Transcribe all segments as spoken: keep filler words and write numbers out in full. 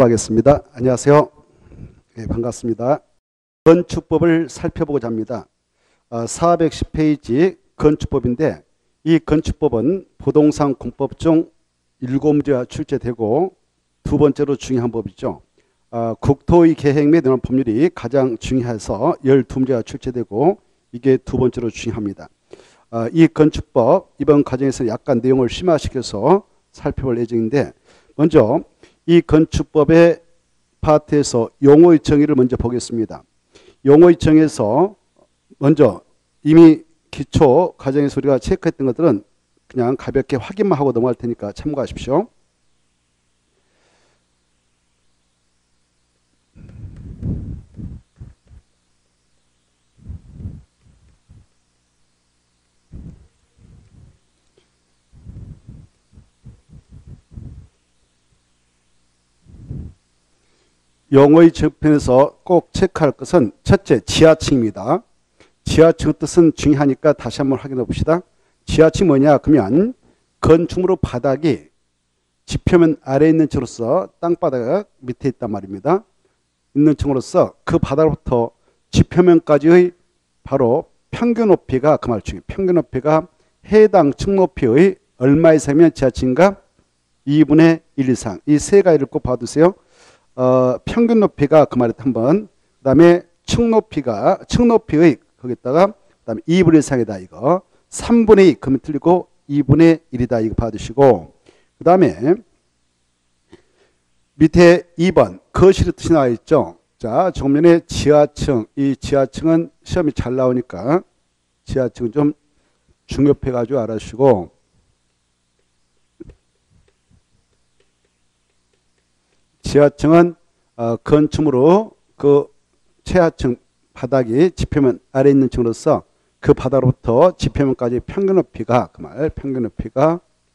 하겠습니다. 안녕하세요. 네, 반갑습니다. 건축법을 살펴보고자 합니다. 어, 사백십 페이지 건축법인데 이 건축법은 부동산 공법 중 일곱 문제가 출제되고 두 번째로 중요한 법이죠. 어, 국토의 계획 및 이런 법률이 가장 중요해서 열두 문제가 출제되고 이게 두 번째로 중요합니다. 어, 이 건축법 이번 과정에서 약간 내용을 심화시켜서 살펴볼 예정인데 먼저 이 건축법의 파트에서 용어의 정의를 먼저 보겠습니다. 용어의 정의에서 먼저 이미 기초 과정에서 우리가 체크했던 것들은 그냥 가볍게 확인만 하고 넘어갈 테니까 참고하십시오. 용어의 접편에서 꼭 체크할 것은 첫째 지하층입니다. 지하층 뜻은 중요하니까 다시 한번 확인해 봅시다. 지하층이 뭐냐 그러면 건축물의 바닥이 지표면 아래에 있는 층으로서 땅바닥 밑에 있단 말입니다. 있는 층으로서 그 바닥부터 지표면까지의 바로 평균 높이가 그 말 중에 평균 높이가 해당 층 높이의 얼마 이상이면 지하층인가 이분의 일 이상 이 세 가지를 꼭 봐두세요. 어, 평균 높이가 그 말에 한번 그 다음에 층 높이가 층 높이의 거기다가 그 다음에 이분의 일 이상이다 이거 삼분의 이 그러면 틀리고 이분의 일이다 이거 봐두시고 그 다음에 밑에 이 번 거실의 뜻이 나와 있죠. 자 정면에 지하층 이 지하층은 시험이 잘 나오니까 지하층은 좀 중요해 가지고 알아주시고 지하층은 어, 건축물로 그 최하층 바닥이 지표면 아래 있는 층으로서 그 바닥으로부터 지표면까지 평균 높이가 그 말 평균 높이가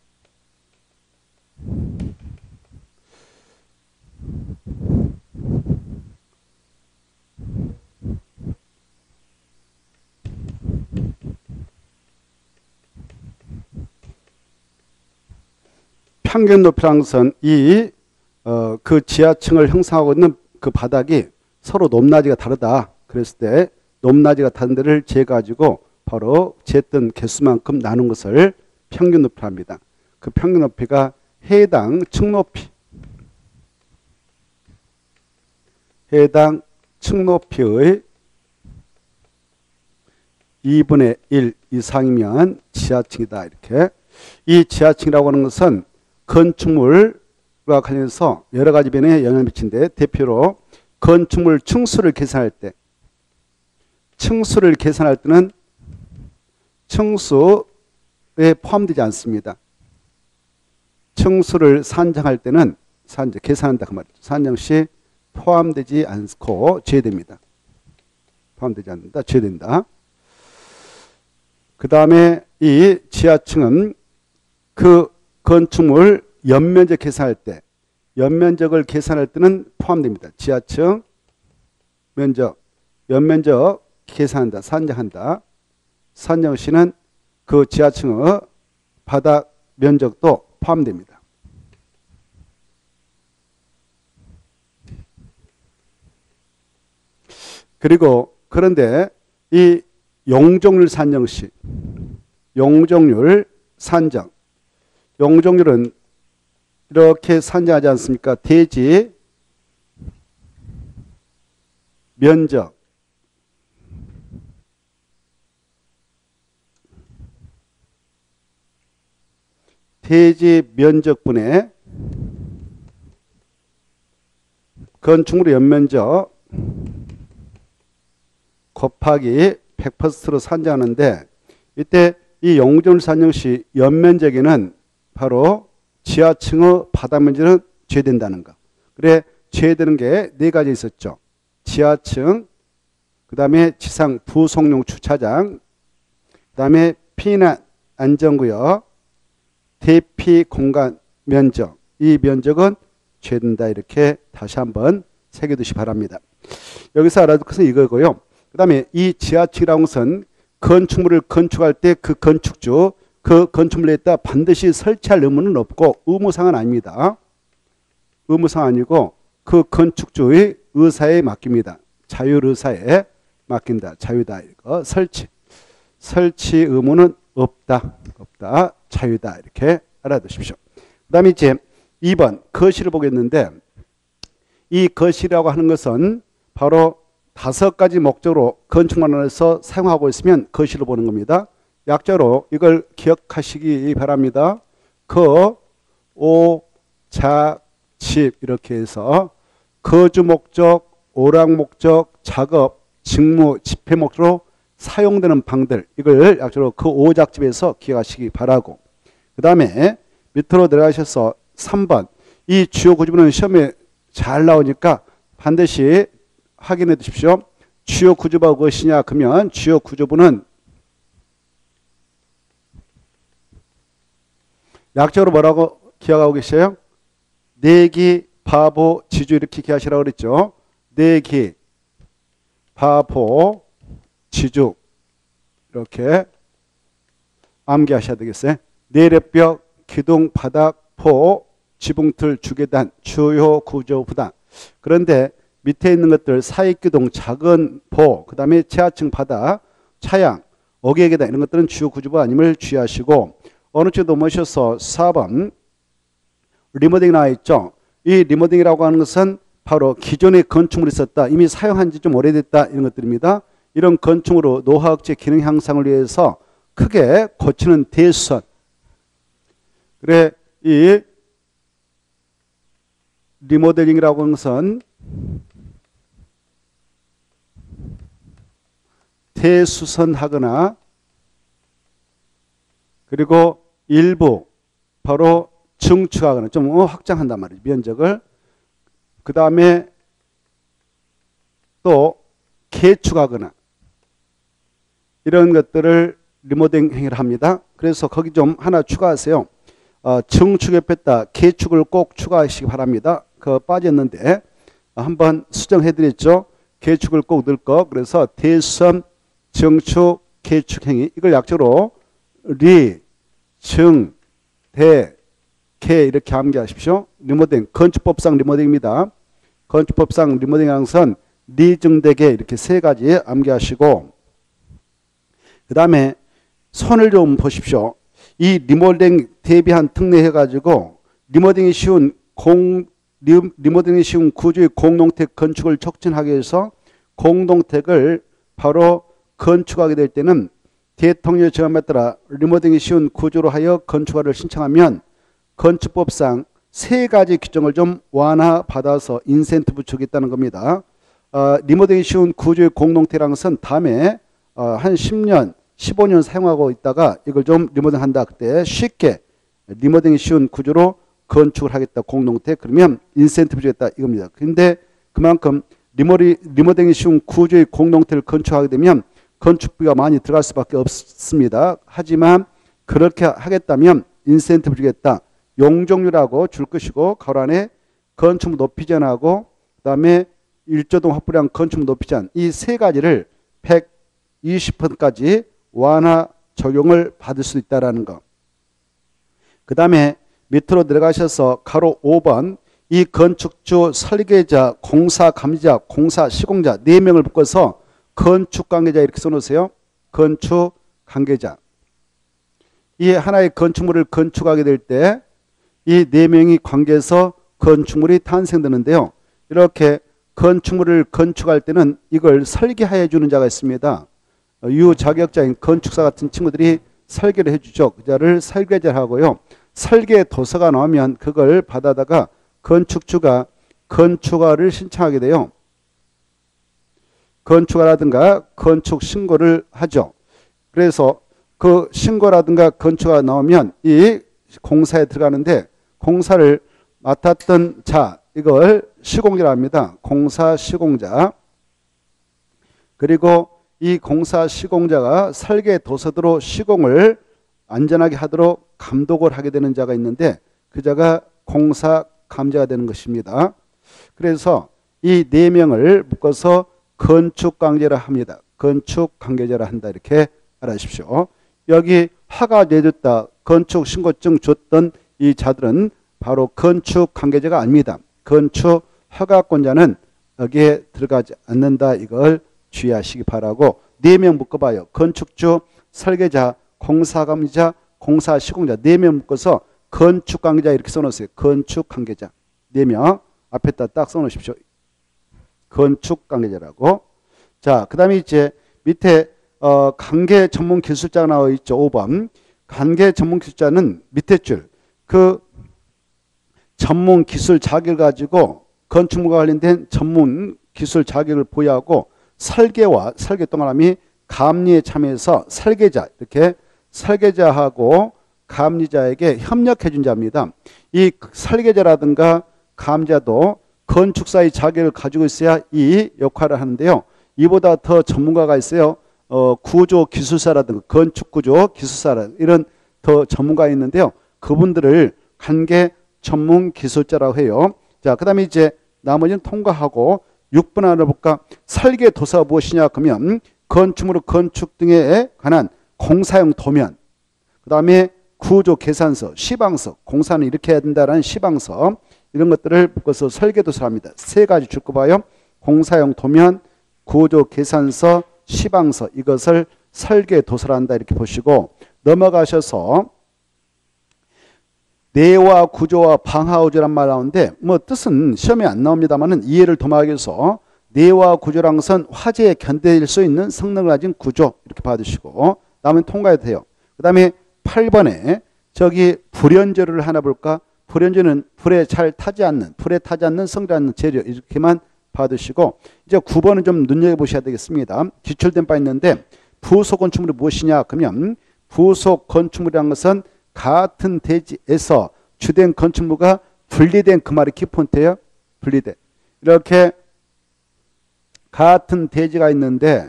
평균 높이라는 것은 이 어, 그 지하층을 형성하고 있는 그 바닥이 서로 높낮이가 다르다. 그랬을 때 높낮이가 다른 데를 재가지고 바로 재던 개수만큼 나눈 것을 평균 높이라 합니다. 그 평균 높이가 해당 층 높이 해당 층 높이의 이분의 일 이상이면 지하층이다. 이렇게 이 지하층이라고 하는 것은 건축물 과 관련해서 여러 가지 면에 영향을 미친데 대표로 건축물 층수를 계산할 때 층수를 계산할 때는 층수에 포함되지 않습니다. 층수를 산정할 때는 산정, 계산한다 그 말이죠. 산정 시 포함되지 않고 제외됩니다. 포함되지 않는다. 제외된다. 그 다음에 이 지하층은 그 건축물 연면적 계산할 때 연면적을 계산할 때는 포함됩니다. 지하층 면적 연면적 계산한다. 산정한다. 산정 시는 그 지하층의 바닥 면적도 포함됩니다. 그리고 그런데 이 용적률 산정 시 용적률 산정 용적률은 이렇게 산정하지 않습니까? 대지, 면적, 대지 면적분의 건축물의 연면적 곱하기 백 퍼센트로 산정하는데 이때 이 용적률 산정 시 연면적에는 바로 지하층의 바닥 면적은 제외된다는 거. 그래 제외되는 게 네 가지 있었죠. 지하층, 그 다음에 지상 부속용 주차장, 그 다음에 피난 안전구역, 대피 공간 면적. 이 면적은 제외된다. 이렇게 다시 한번 새겨두시 바랍니다. 여기서 알아둘 것은 이거고요. 그 다음에 이 지하층이라는 것은 건축물을 건축할 때 그 건축주 그 건축물에다 반드시 설치할 의무는 없고 의무상은 아닙니다. 의무상 아니고 그 건축주의 의사에 맡깁니다. 자율의사에 맡긴다. 자유다. 이거 설치. 설치 의무는 없다. 없다. 자유다. 이렇게 알아두십시오. 그 다음에 이제 이 번 거실을 보겠는데 이 거실이라고 하는 것은 바로 다섯 가지 목적으로 건축만원에서 사용하고 있으면 거실을 보는 겁니다. 약자로 이걸 기억하시기 바랍니다. 거, 오, 자, 집 이렇게 해서 거주 목적, 오락 목적, 작업, 직무, 집회 목적으로 사용되는 방들 이걸 약자로 그 오작집에서 기억하시기 바라고 그 다음에 밑으로 내려가셔서 삼 번 이 주요 구조부는 시험에 잘 나오니까 반드시 확인해 두십시오. 주요 구조부가 무엇이냐 그러면 주요 구조부는 약자로 뭐라고 기억하고 계세요? 내기, 바보, 지주 이렇게 기하시라고 그랬죠. 내기, 바보, 지주 이렇게 암기하셔야 되겠어요. 내력벽, 기둥, 바닥, 포, 지붕틀, 주계단, 주요 구조부다. 그런데 밑에 있는 것들 사익기둥, 작은 포, 그 다음에 지하층 바닥, 차양, 어계계단 이런 것들은 주요 구조부 아님을 주의하시고 어느 쪽도 모셔서 사 번 리모델링 나와 있죠. 이 리모델링이라고 하는 것은 바로 기존의 건축물이 있었다. 이미 사용한 지 좀 오래됐다. 이런 것들입니다. 이런 건축으로 노화억제 기능 향상을 위해서 크게 고치는 대수선. 그래 이 리모델링이라고 하는 것은 대수선하거나 그리고 일부 바로 증축하거나 좀 확장한단 말이에요. 면적을. 그 다음에 또 개축하거나 이런 것들을 리모델링 행위를 합니다. 그래서 거기 좀 하나 추가하세요. 어, 증축에 뺐다 개축을 꼭 추가하시기 바랍니다. 그 빠졌는데 한번 수정해 드렸죠. 개축을 꼭 넣을 거. 그래서 대수선, 증축, 개축 행위 이걸 약자로 리, 증, 대, 개 이렇게 암기하십시오. 리모델링 건축법상 리모델링입니다. 건축법상 리모델링 항선 리, 증, 대, 개 이렇게 세 가지 암기하시고 그 다음에 손을 좀 보십시오. 이 리모델링 대비한 특례해 가지고 리모델링이 쉬운 공 리모델링이 쉬운 구조의 공동택 건축을 촉진하기 위해서 공동택을 바로 건축하게 될 때는 대통령의 정함에 따라 리모델링이 쉬운 구조로 하여 건축화를 신청하면 건축법상 세 가지 규정을 좀 완화받아서 인센티브 주겠다는 겁니다. 어, 리모델링이 쉬운 구조의 공동택이라는 것은 다음에 어, 한 십 년, 십오 년 사용하고 있다가 이걸 좀 리모델링 한다. 그때 쉽게 리모델링이 쉬운 구조로 건축을 하겠다. 공동택. 그러면 인센티브 주겠다. 이겁니다. 그런데 그만큼 리모리, 리모델링이 쉬운 구조의 공동택을 건축하게 되면 건축비가 많이 들어갈 수밖에 없습니다. 하지만 그렇게 하겠다면 인센티브 주겠다. 용적률하고 줄 것이고 가로 안에 건축물 높이 제한하고 그다음에 일조동 확보량 건축물 높이 제한 이 세 가지를 백이십 퍼센트까지 완화 적용을 받을 수 있다는 거. 그 다음에 밑으로 내려가셔서 가로 오 번 이 건축주, 설계자, 공사 감리자, 공사 시공자 네 명을 묶어서 건축 관계자 이렇게 써놓으세요. 건축 관계자. 이 하나의 건축물을 건축하게 될 때 이 네 명이 관계해서 건축물이 탄생되는데요. 이렇게 건축물을 건축할 때는 이걸 설계해 주는 자가 있습니다. 유자격자인 건축사 같은 친구들이 설계를 해주죠. 그 자를 설계자를 하고요. 설계 도서가 나오면 그걸 받아다가 건축주가 건축화를 신청하게 돼요. 건축화라든가 건축 신고를 하죠. 그래서 그 신고라든가 건축화가 나오면 이 공사에 들어가는데 공사를 맡았던 자 이걸 시공자라고 합니다. 공사 시공자. 그리고 이 공사 시공자가 설계 도서대로 시공을 안전하게 하도록 감독을 하게 되는 자가 있는데 그 자가 공사 감자가 되는 것입니다. 그래서 이 네 명을 묶어서 건축 관계라 합니다. 건축 관계자라 한다. 이렇게 알아주십시오. 여기 허가 내줬다. 건축 신고증 줬던 이 자들은 바로 건축 관계자가 아닙니다. 건축 허가권자는 여기에 들어가지 않는다. 이걸 주의하시기 바라고 네 명 묶어봐요. 건축주, 설계자, 공사관계자, 공사시공자 네 명 묶어서 건축관계자 이렇게 써놓으세요. 건축관계자 네 명 앞에다 딱 써놓으십시오. 건축관계자라고. 자, 그 다음에 이제 밑에 어, 관계 전문 기술자가 나와 있죠. 오 번. 관계 전문 기술자는 밑에 줄. 그 전문 기술 자격을 가지고 건축물과 관련된 전문 기술 자격을 보유하고 설계와 설계 동그라미 감리에 참여해서 설계자 이렇게 설계자하고 감리자에게 협력해 준 자입니다. 이 설계자라든가 감리자도 건축사의 자격을 가지고 있어야 이 역할을 하는데요. 이보다 더 전문가가 있어요. 어, 구조 기술사라든가 건축구조 기술사라 이런 더 전문가 있는데요. 그분들을 관계 전문 기술자라고 해요. 자, 그 다음에 이제 나머지는 통과하고 육 번 알아볼까? 설계도서가 무엇이냐 그러면 건축물 건축 등에 관한 공사용 도면, 그 다음에 구조 계산서, 시방서, 공사는 이렇게 해야 된다라는 시방서 이런 것들을 묶어서 설계도서랍니다. 세 가지 줄 거 봐요. 공사용 도면, 구조 계산서, 시방서 이것을 설계도서란다 이렇게 보시고 넘어가셔서 내와 구조와 방하구조란 말 나오는데 뭐 뜻은 시험에 안 나옵니다만은 이해를 도모하기 위해서 내와 구조란 것은 화재에 견딜 수 있는 성능을 가진 구조 이렇게 받으시고 다음에 통과해도 돼요. 그 다음에 팔 번에 저기 불연재료를 하나 볼까? 불연재는 불에 잘 타지 않는 불에 타지 않는 성질 않는 재료 이렇게만 받으시고 이제 구 번은 좀 눈여겨보셔야 되겠습니다. 기출된 바 있는데 부속 건축물이 무엇이냐 그러면 부속 건축물이라는 것은 같은 대지에서 주된 건축물과 분리된 그 말이 키포인트예요. 분리된. 이렇게 같은 대지가 있는데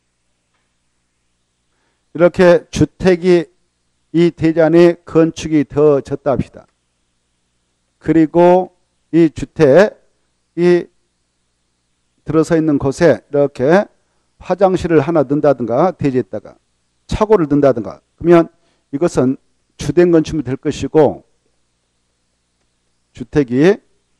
이렇게 주택이 이 대지 안에 건축이 되어졌다 합시다. 그리고 이 주택이 들어서 있는 곳에 이렇게 화장실을 하나 넣는다든가 대지에다가 차고를 넣는다든가 그러면 이것은 주된 건축물이 될 것이고 주택이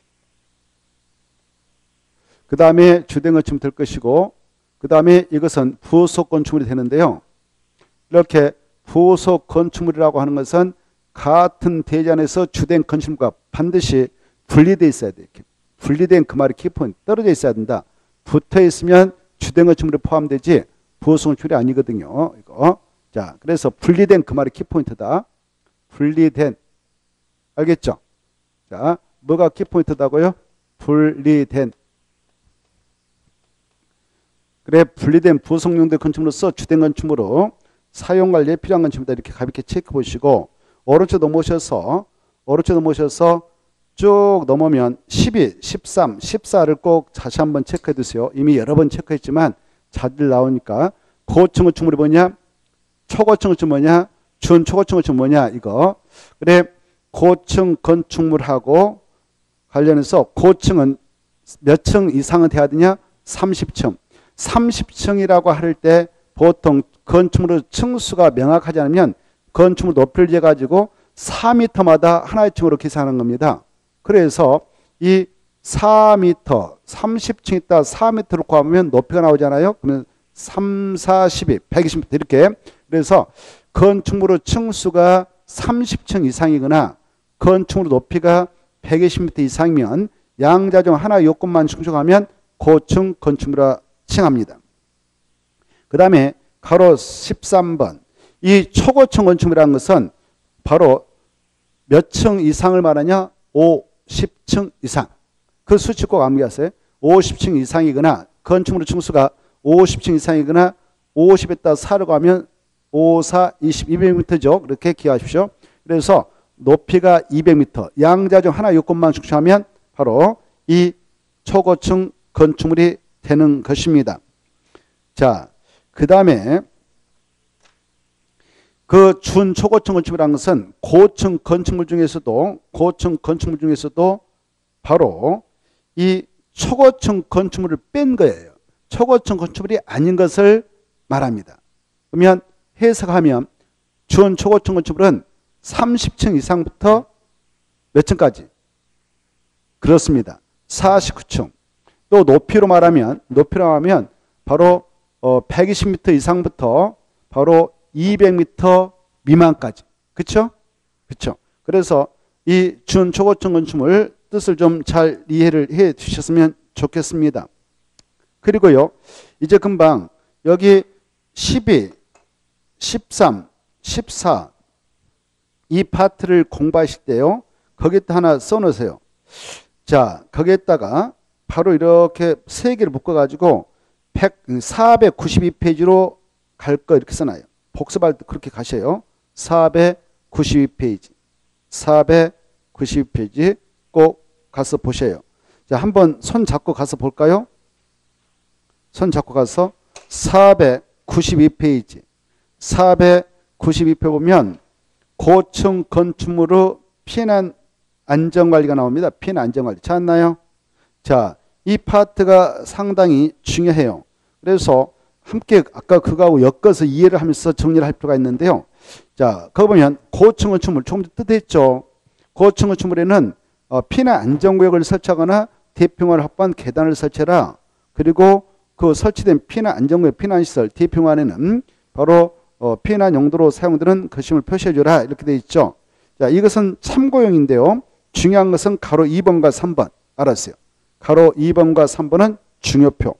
그 다음에 주된 건축물이 될 것이고 그 다음에 이것은 부속 건축물이 되는데요. 이렇게 부속 건축물이라고 하는 것은 같은 대지 안에서 주된 건축물과 반드시 분리되어 있어야 돼. 이렇게 분리된 그 말이 키포인트 떨어져 있어야 된다. 붙어 있으면 주된 건축물에 포함되지 부속 건축물이 아니거든요. 이거. 자, 그래서 분리된 그 말이 키포인트다. 분리된. 알겠죠? 자, 뭐가 키포인트다고요? 분리된. 그래, 분리된 부속용도의 건축물로서 주된 건축물로 사용 관리에 필요한 건축물이다. 이렇게 가볍게 체크 보시고 오른쪽 넘어오셔서 오른쪽 넘어오셔서 쭉 넘으면 십이, 십삼, 십사를 꼭 다시 한번 체크해 두세요. 이미 여러 번 체크했지만 자주 나오니까 고층 건축물이 뭐냐? 초고층 건축물 뭐냐? 준초고층 건축물 뭐냐? 이거. 그래, 고층 건축물하고 관련해서 고층은 몇 층 이상은 돼야 되냐? 삼십 층. 삼십 층이라고 할 때 보통 건축물의 층수가 명확하지 않으면 건축물 높이를 재가지고 사 미터마다 하나의 층으로 계산하는 겁니다. 그래서 이 사 미터, 삼십 층 있다 사 미터로 구하면 높이가 나오잖아요. 그러면 삼, 사, 십이, 백이십 미터 이렇게. 그래서 건축물의 층수가 삼십 층 이상이거나 건축물 높이가 백이십 미터 이상이면 양자 중 하나 요건만 충족하면 고층 건축물이라 칭합니다. 그 다음에 가로 십삼 번. 이 초고층 건축물이라는 것은 바로 몇 층 이상을 말하냐? 오십 층 이상. 그 수치 꼭 암기하세요. 오십 층 이상이거나 건축물의 층수가 오십 층 이상이거나 오십에다 사로 가면 오, 사, 이십, 이백 미터죠. 그렇게 기억하십시오. 그래서 높이가 이백 미터. 양자 중 하나 요건만 충족하면 바로 이 초고층 건축물이 되는 것입니다. 자, 그 다음에 그 준초고층 건축물이라는 것은 고층 건축물 중에서도 고층 건축물 중에서도 바로 이 초고층 건축물을 뺀 거예요. 초고층 건축물이 아닌 것을 말합니다. 그러면 해석하면 준초고층 건축물은 삼십 층 이상부터 몇 층까지? 그렇습니다. 사십구 층. 또 높이로 말하면 높이로 말하면 바로 어 백이십 미터 이상부터 바로 이백 미터 미만까지. 그렇죠? 그렇죠. 그래서 이 준 초고층 건축물 뜻을 좀 잘 이해를 해 주셨으면 좋겠습니다. 그리고요. 이제 금방 여기 십이, 십삼, 십사 이 파트를 공부하실 때요. 거기다 하나 써 놓으세요. 자, 거기에다가 바로 이렇게 세 개를 묶어 가지고 사백구십이 페이지로 갈 거 이렇게 써놔요. 복습할 때 그렇게 가셔요. 사백구십이 페이지. 사백구십이 페이지 꼭 가서 보셔요. 자, 한번 손 잡고 가서 볼까요? 손 잡고 가서 사백구십이 페이지. 사백구십이 페이지 보면 고층 건축물의 피난 안전관리가 나옵니다. 피난 안전관리. 찾았나요? 자, 이 파트가 상당히 중요해요. 그래서 함께 아까 그거하고 엮어서 이해를 하면서 정리를 할 필요가 있는데요. 자, 거기 보면 고층 건축물 조금 전에 뜻했죠. 고층 건축물에는 어, 피난 안전구역을 설치하거나 대피용을 확보한 계단을 설치해라. 그리고 그 설치된 피난 안전구역 피난시설 대피용안에는 바로 어, 피난 용도로 사용되는 것임을 표시해주라. 이렇게 되어 있죠. 자, 이것은 참고용인데요. 중요한 것은 가로 이 번과 삼 번 알았어요. 가로 이 번과 삼 번은 중요표.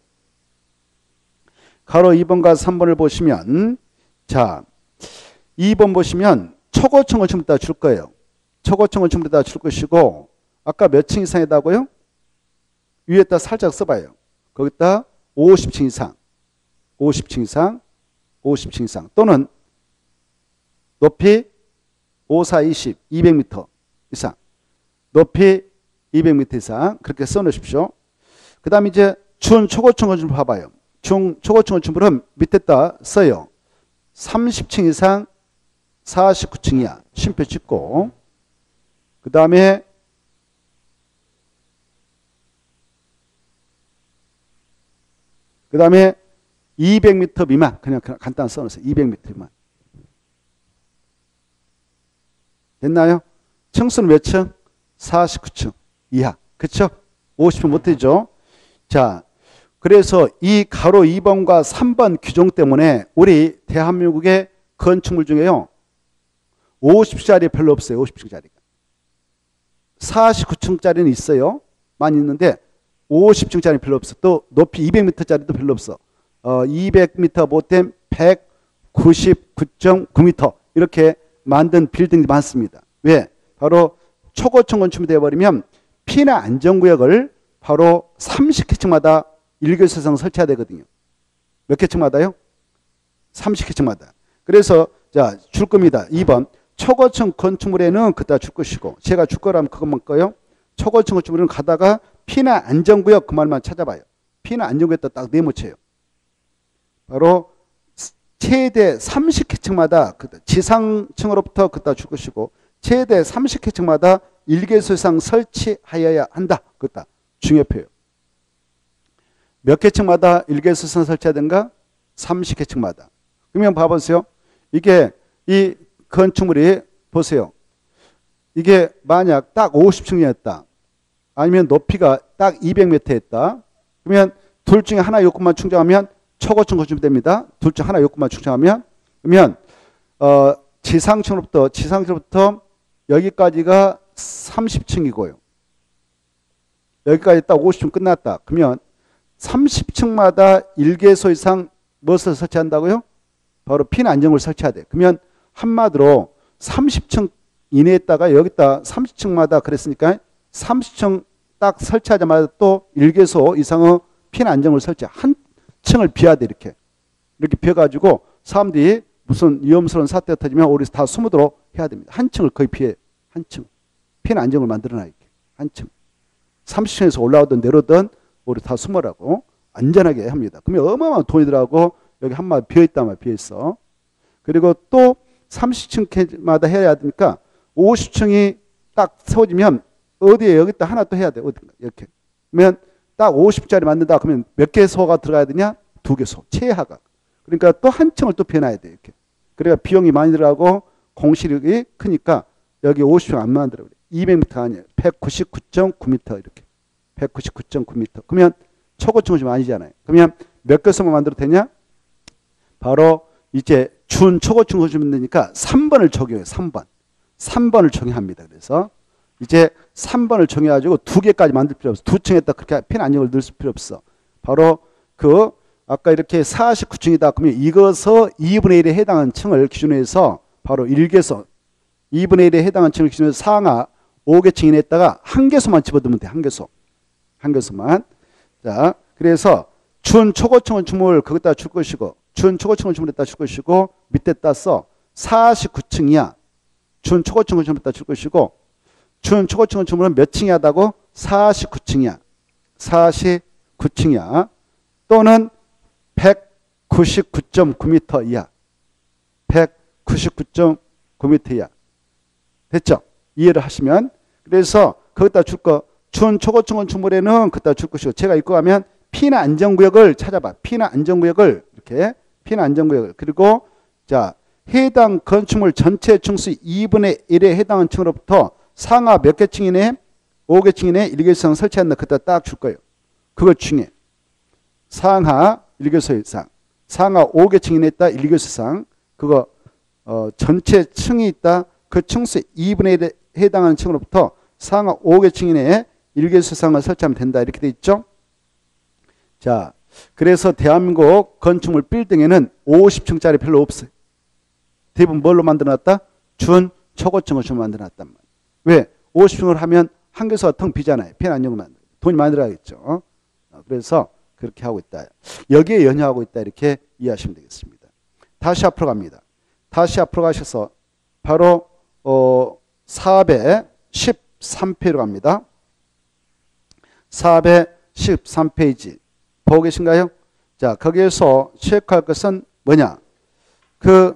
가로 이 번과 삼 번을 보시면 자, 이 번 보시면 초고층 건축물 다 줄 거예요. 초고층 건축물 다 줄 것이고 아까 몇 층 이상이다고요? 위에다 살짝 써봐요. 거기다 오십 층 이상, 오십 층 이상, 오십 층 이상 또는 높이 오, 사, 이십, 이백 미터 이상, 높이 이백 미터 이상 그렇게 써놓으십시오. 그 다음에 이제 준 초고층 건축물 봐봐요. 중 초고층 건축물은 밑에다 써요. 삼십 층 이상, 사십구 층 이하 쉼표 찍고 그 다음에 그 다음에 이백 미터 미만 그냥, 그냥 간단히 써놓으세요. 이백 미터 미만 됐나요? 층수는 몇 층? 사십구 층 이하. 그쵸? 오십 층 못되죠. 자, 그래서 이 가로 이 번과 삼 번 규정 때문에 우리 대한민국의 건축물 중에요. 오십 층짜리 별로 없어요. 오십 층짜리가. 사십구 층짜리는 있어요. 많이 있는데 오십 층짜리 별로 없어. 또 높이 이백 미터짜리도 별로 없어. 어, 이백 미터 못된 백구십구 점 구 미터 이렇게 만든 빌딩이 많습니다. 왜? 바로 초고층 건축물이 되어버리면 피난 안전구역을 바로 삼십 층마다 일교수상 설치해야 되거든요. 몇 개층마다요? 삼십 개층마다. 그래서 자, 줄 겁니다. 이 번 초고층 건축물에는 그따 줄 것이고 제가 줄 거라면 그것만 꺼요. 초고층 건축물은 가다가 피난 안전구역 그 말만 찾아봐요. 피난 안전구역에다 딱 네모쳐요. 바로 최대 삼십 개층마다 지상층으로부터 그따 줄 것이고 최대 삼십 개층마다 일 개소 이상 설치하여야 한다. 그따 중요표예요. 몇 개층마다 일 개소 이상 설치해야 된가? 삼십 개층마다. 그러면 봐보세요. 이게 이 건축물이 보세요. 이게 만약 딱 오십 층이었다. 아니면 높이가 딱 이백 미터였다. 그러면 둘 중에 하나 요건만 충족하면 초고층 건축물이 됩니다. 둘 중 하나 요건만 충족하면 그러면 어, 지상층으로부터 지상층으로부터 여기까지가 삼십 층이고요. 여기까지 딱 오십 층 끝났다. 그러면 삼십 층마다 일 개소 이상 무엇을 설치한다고요? 바로 피난 안전구역을 설치해야 돼. 그러면 한마디로 삼십 층 이내에다가 여기다 삼십 층마다 그랬으니까 삼십 층 딱 설치하자마자 또 일 개소 이상의 피난 안전구역을 설치. 한 층을 비워야 돼. 이렇게. 이렇게 비워가지고 사람들이 무슨 위험스러운 사태가 터지면 우리 다 숨어도록 해야 됩니다. 한 층을 거의 피해. 한 층. 피난 안전구역을 만들어놔. 이렇게. 한 층. 삼십 층에서 올라오든 내려오든 우리 다 숨으라고 안전하게 합니다. 그러면 어마어마한 돈이 들어가고 여기 한마디 비어있단 말 비어있어. 그리고 또 삼십 층마다 해야 되니까 오십 층이 딱 세워지면 어디에 여기다 하나 또 해야 돼. 어딘가 이렇게. 그러면 딱 오십 짜리 만든다. 그러면 몇 개소가 들어가야 되냐? 두 개소. 최하가. 그러니까 또 한 층을 또 비워놔야 돼. 이렇게. 그러니까 비용이 많이 들어가고 공실력이 크니까 여기 오십 층 안 만들어. 이백 미터 아니에요. 백구십구 점 구 미터 이렇게. 백구십구 점 구 미터. 그러면 초고층 건축물 아니잖아요. 그러면 몇 개소만 만들어도 되냐? 바로 이제 준 초고층 건축물 되니까 삼 번을 적용해요. 삼 번. 삼 번을 적용합니다. 그래서 이제 삼 번을 정해가지고 두 개까지 만들 필요 없어. 두 층에다 그렇게 핀 안정을 넣을 필요 없어. 바로 그 아까 이렇게 사십구 층이다. 그러면 이것서 이분의 일에 해당하는 층을 기준으로 해서 바로 일 개소, 이분의 일에 해당하는 층을 기준으로 해서 상하 오 개층 이내에다가 한 개소만 집어넣으면 돼. 한 개소. 한 개소만. 자, 그래서 준 초고층 건축물 거기다 줄 것이고, 준 초고층 건축물에다 줄 것이고, 밑에 따서 사십구 층이야. 준 초고층 건축물에다 줄 것이고, 준 초고층 건축물은 몇 층이 하다고? 사십구 층이야. 사십구 층이야. 또는 백구십구 점 구 미터 이하. 백구십구 점 구 미터 이하. 됐죠? 이해를 하시면. 그래서 거기다 줄 거, 준 초고층 건축물에는 그기다 줄 것이고, 제가 읽고 가면 피나 안전구역을 찾아봐. 피나 안전구역을 이렇게 피나 안전구역을. 그리고 자, 해당 건축물 전체 층수 이분의 일에 해당하는 층으로부터 상하 몇 개 층이네? 오 개 층이네? 일 개 이상 설치한다. 그때 딱 줄 거예요. 그거 중에 상하 일 개소 이상, 상하 오 개 층이 있다. 일 개소 이상. 그거 어, 전체 층이 있다. 그 층수 이분의 일에 해당하는 층으로부터 상하 오 개 층 이내에 일 개소 이상을 설치하면 된다. 이렇게 돼 있죠. 자, 그래서 대한민국 건축물 빌딩에는 오십 층짜리 별로 없어요. 대부분 뭘로 만들어놨다? 준 초고층 건축물 만들어놨단 말이에요. 왜? 오십 층을 하면 한 개소가 텅 비잖아요. 피난 안정만 돈이 많이 들어가겠죠. 그래서 그렇게 하고 있다. 여기에 연연하고 있다. 이렇게 이해하시면 되겠습니다. 다시 앞으로 갑니다. 다시 앞으로 가셔서 바로 어, 사백십삼 페이지로 갑니다. 사백십삼 페이지 보고 계신가요? 자, 거기에서 체크할 것은 뭐냐? 그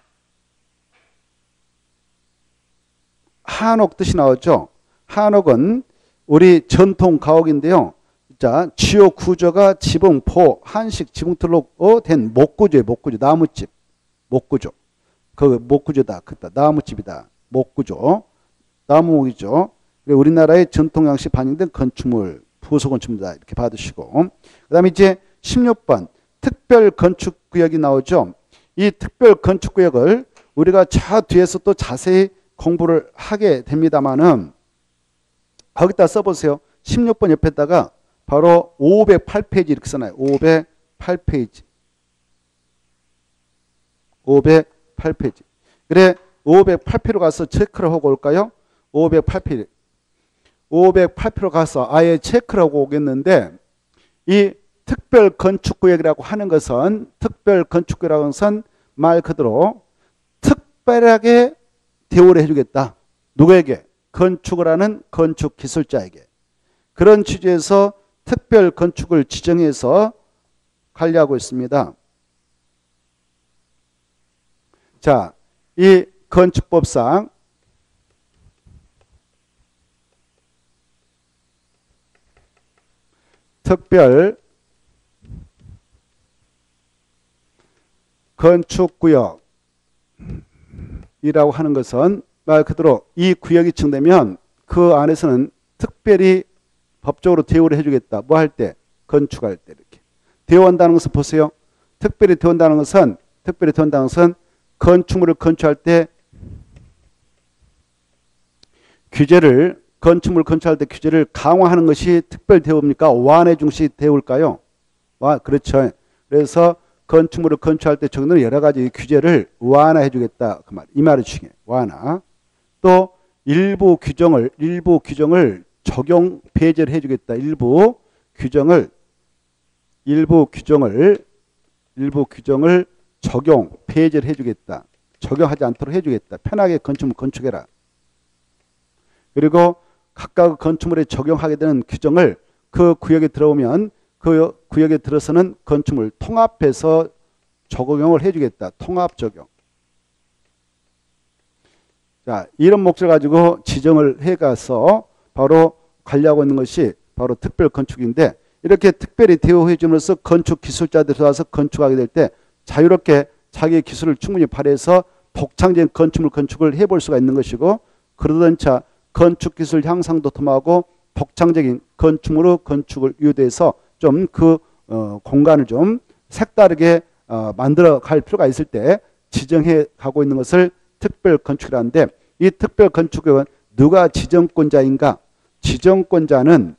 한옥 뜻이 나오죠. 한옥은 우리 전통 가옥인데요. 자, 주요 구조가 지붕, 포, 한식, 지붕틀로 된 목구조예요. 목구조, 나무집, 목구조. 그 목구조다, 그다 나무집이다, 목구조, 나무목이죠. 우리나라의 전통 양식 반영된 건축물, 부속 건축물이다 이렇게 받으시고, 그다음에 이제 십육 번 특별 건축 구역이 나오죠. 이 특별 건축 구역을 우리가 저 뒤에서 또 자세히 공부를 하게 됩니다만은 거기다 써보세요. 십육 번 옆에다가 바로 오백팔 페이지 이렇게 써놔요. 오백팔 페이지. 오백팔 페이지. 그래, 오백팔 페이지로 가서 체크를 하고 올까요? 오백팔 페이지. 오백팔 페이지로 가서 아예 체크를 하고 오겠는데, 이 특별 건축구역이라고 하는 것은, 특별 건축구역이라는 것은 말 그대로 특별하게 대우를 해주겠다. 누구에게? 건축을 하는 건축 기술자에게. 그런 취지에서 특별 건축을 지정해서 관리하고 있습니다. 자, 이 건축법상 특별 건축구역이라고 하는 것은 말 그대로 이 구역이 지정되면 그 안에서는 특별히 법적으로 대우를 해주겠다. 뭐 할 때? 건축할 때 이렇게. 대우한다는 것은 보세요. 특별히 대우한다는 것은, 특별히 대우한다는 것은 건축물을 건축할 때 규제를, 건축물을 건축할 때 규제를 강화하는 것이 특별 대우입니까? 완화 중시 대우일까요? 와, 그렇죠. 그래서 건축물을 건축할 때 적용되는 여러 가지 규제를 완화해 주겠다. 그 말. 이 말이 중요해요. 완화. 또 일부 규정을, 일부 규정을 적용 배제를 해 주겠다. 일부 규정을, 일부 규정을, 일부 규정을 적용 배제를 해 주겠다. 적용하지 않도록 해 주겠다. 편하게 건축물 건축해라. 그리고 각각 건축물에 적용하게 되는 규정을 그 구역에 들어오면 그 구역에 들어서는 건축물 통합해서 적용을 해주겠다. 통합 적용. 자, 이런 목적을 가지고 지정을 해가서 바로 관리하고 있는 것이 바로 특별 건축인데, 이렇게 특별히 대우해 줌으로써 건축 기술자들이 들어와서 건축하게 될 때 자유롭게 자기의 기술을 충분히 발휘해서 독창적인 건축물 건축을 해볼 수가 있는 것이고, 그러던 차 건축 기술 향상도 도모하고 독창적인 건축물로 건축을 유도해서 좀 그 어, 공간을 좀 색다르게 어, 만들어 갈 필요가 있을 때 지정해 가고 있는 것을 특별 건축이라는데, 이 특별 건축은 누가 지정권자인가? 지정권자는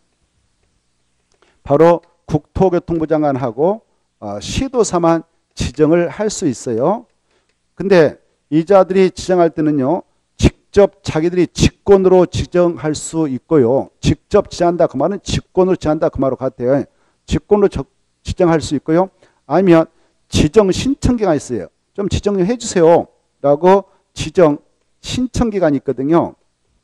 바로 국토교통부 장관하고 어, 시도사만 지정을 할 수 있어요. 근데 이자들이 지정할 때는요, 직접 자기들이 직권으로 지정할 수 있고요. 직접 지정한다 그 말은 직권으로 지정한다 그 말로 같아요. 직권으로 저, 지정할 수 있고요. 아니면 지정 신청기가 있어요. 좀 지정 좀 해주세요 라고 지정 신청기간이 있거든요.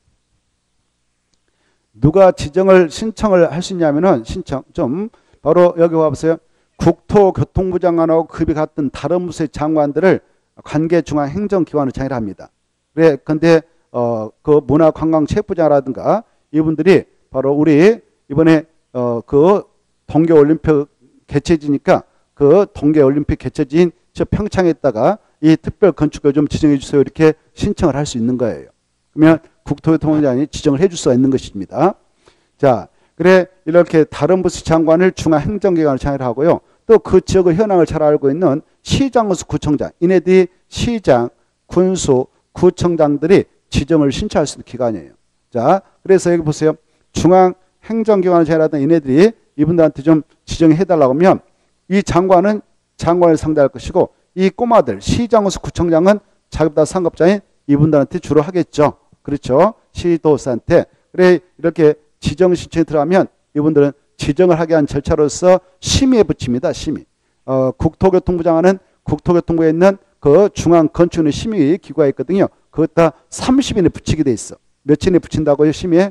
누가 지정을 신청을 할 수 있냐면은, 신청 좀 바로 여기 와보세요. 국토교통부 장관하고 급이 같은 다른 부서의 장관들을 관계중앙행정기관으로 정의를 합니다. 그래, 근데 어, 그 문화관광체육부장이라든가 이분들이 바로 우리 이번에 어, 그 동계올림픽 개최지니까 그 동계올림픽 개최지인 저 평창에다가 이 특별 건축을 좀 지정해 주세요 이렇게 신청을 할 수 있는 거예요. 그러면 국토교통부장이 지정을 해줄 수가 있는 것입니다. 자, 그래 이렇게 다른 부서 장관을 중앙행정기관으로 정의를 하고요. 또 그 지역의 현황을 잘 알고 있는 시장군수 구청장, 이네들이 시장, 군수, 구청장들이 지정을 신청할 수 있는 기관이에요. 자, 그래서 여기 보세요. 중앙행정기관을 정의하던 이네들이 이분들한테 좀 지정해달라고 하면 이 장관은 장관을 상대할 것이고, 이 꼬마들 시장군수 구청장은 자기보다 상급자인 이분들한테 주로 하겠죠. 그렇죠. 시도사한테. 그래 이렇게 지정 신청이 들어가면 이분들은 지정을 하게 한 절차로서 심의에 붙입니다. 심의. 어, 국토교통부 장관은 국토교통부에 있는 그 중앙건축원 심의 기구가 있거든요. 그것다 삼십 일에 붙이게 돼 있어. 며칠에 붙인다고요? 심의에?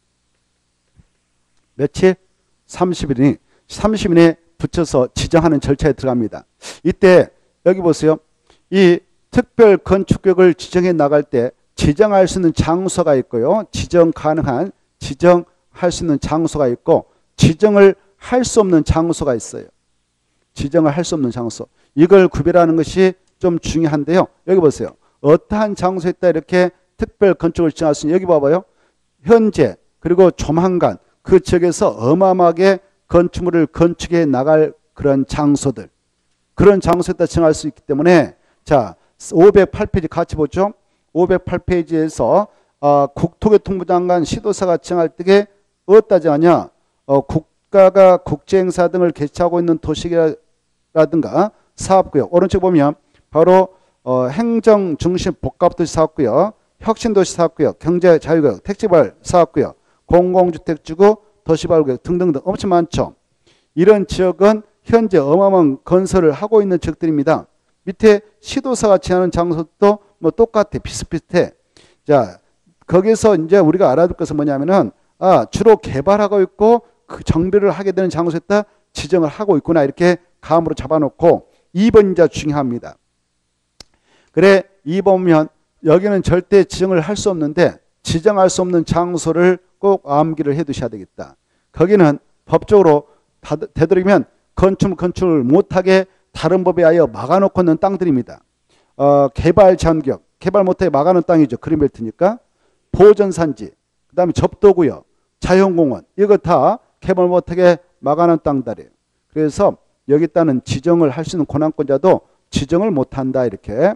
며칠? 삼십 일이 삼십 일에 붙여서 지정하는 절차에 들어갑니다. 이때 여기 보세요. 이 특별 건축격을 지정해 나갈 때 지정할 수 있는 장소가 있고요. 지정 가능한, 지정할 수 있는 장소가 있고, 지정을 할 수 없는 장소가 있어요. 지정을 할 수 없는 장소. 이걸 구별하는 것이 좀 중요한데요. 여기 보세요. 어떠한 장소에 있다 이렇게 특별 건축을 지정할 수 있는, 여기 봐봐요. 현재 그리고 조만간 그 지역에서 어마어마하게 건축물을 건축해 나갈 그런 장소들, 그런 장소에다 지정할 수 있기 때문에, 자 오백팔 페이지 같이 보죠. 오백팔 페이지에서 어, 국토교통부 장관 시도사가 지정할 때에 어디다 정하냐? 어, 국가가 국제행사 등을 개최하고 있는 도시라든가 사업구역, 오른쪽 보면 바로 어, 행정중심 복합도시 사업구역, 혁신도시 사업구역, 경제자유구역, 택지발 사업구역, 공공주택지구, 도시발구역 등등등 엄청 많죠. 이런 지역은 현재 어마어마한 건설을 하고 있는 지역들입니다. 밑에 시도사가 지하는 장소도 뭐 똑같아, 비슷비슷해. 자, 거기서 이제 우리가 알아둘 것은 뭐냐면은, 아, 주로 개발하고 있고 그 정비를 하게 되는 장소에다 지정을 하고 있구나 이렇게 감으로 잡아놓고, 이 번 이제 중요합니다. 그래, 이 번면 여기는 절대 지정을 할 수 없는데 지정할 수 없는 장소를 꼭 암기를 해 두셔야 되겠다. 거기는 법적으로 되도록이면 건축, 건축을 못하게 다른 법에 하여 막아놓고 있는 땅들입니다. 어, 개발 제한구역, 개발 못하게 막아놓은 땅이죠. 그린벨트니까. 보전산지, 그 다음에 접도구역, 자연공원, 이거 다 개발 못하게 막아놓은 땅들이에요. 그래서 여기 따는 지정을 할 수 있는 권한권자도 지정을 못한다 이렇게.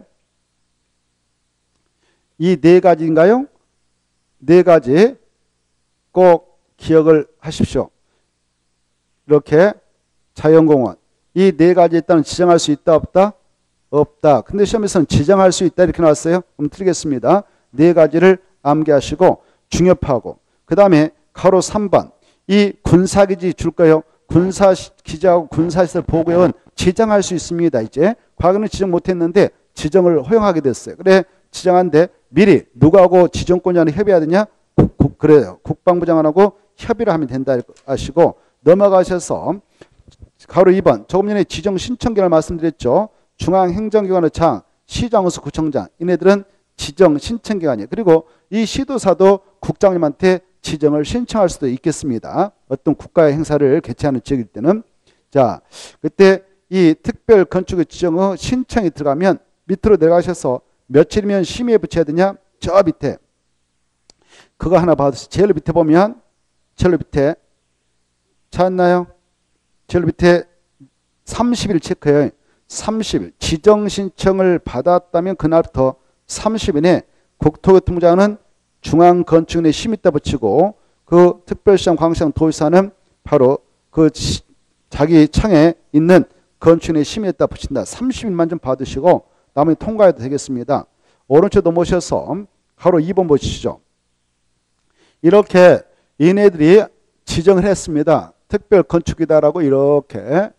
이 네 가지인가요? 네 가지 꼭 기억을 하십시오. 이렇게 자연공원, 이 네 가지에 따른 지정할 수 있다 없다? 없다. 근데 시험에서는 지정할 수 있다 이렇게 나왔어요. 그럼 틀리겠습니다. 네 가지를 암기하시고 중요하고, 그 다음에 가로 삼 번 이 군사기지 줄까요? 군사기지하고 군사시설 보호구역은 지정할 수 있습니다. 이제 과거는 지정 못했는데 지정을 허용하게 됐어요. 그래 지정한데 미리 누구하고 지정권자는 협의해야 되냐? 국, 국, 그래요. 국방부 장관하고 협의를 하면 된다 아시고 넘어가셔서 가로 이 번 조금 전에 지정 신청기를 말씀드렸죠. 중앙행정기관의 장, 시장군수 구청장, 이네들은 지정 신청기관이에요. 그리고 이 시도사도 국장님한테 지정을 신청할 수도 있겠습니다. 어떤 국가의 행사를 개최하는 지역일 때는. 자, 그때 이 특별 건축의 지정의 신청이 들어가면 밑으로 내려가셔서 며칠이면 심의에 붙여야 되냐? 저 밑에 그거 하나 받으세요. 제일 밑에 보면 제일 밑에 찾았나요? 제일 밑에 삼십 일 체크해요. 삼십 일 지정 신청을 받았다면 그날부터 삼십 일에 국토교통부장은 중앙건축원에 심의다 붙이고 그 특별시장, 광시장, 도지사는 바로 그 시, 자기 창에 있는 건축원에 심의했다 붙인다. 삼십 일만 좀 받으시고 나머지 통과해도 되겠습니다. 오른쪽 넘어오셔서 바로 이 번 보시죠. 이렇게 얘네들이 지정을 했습니다. 특별건축이다라고 이렇게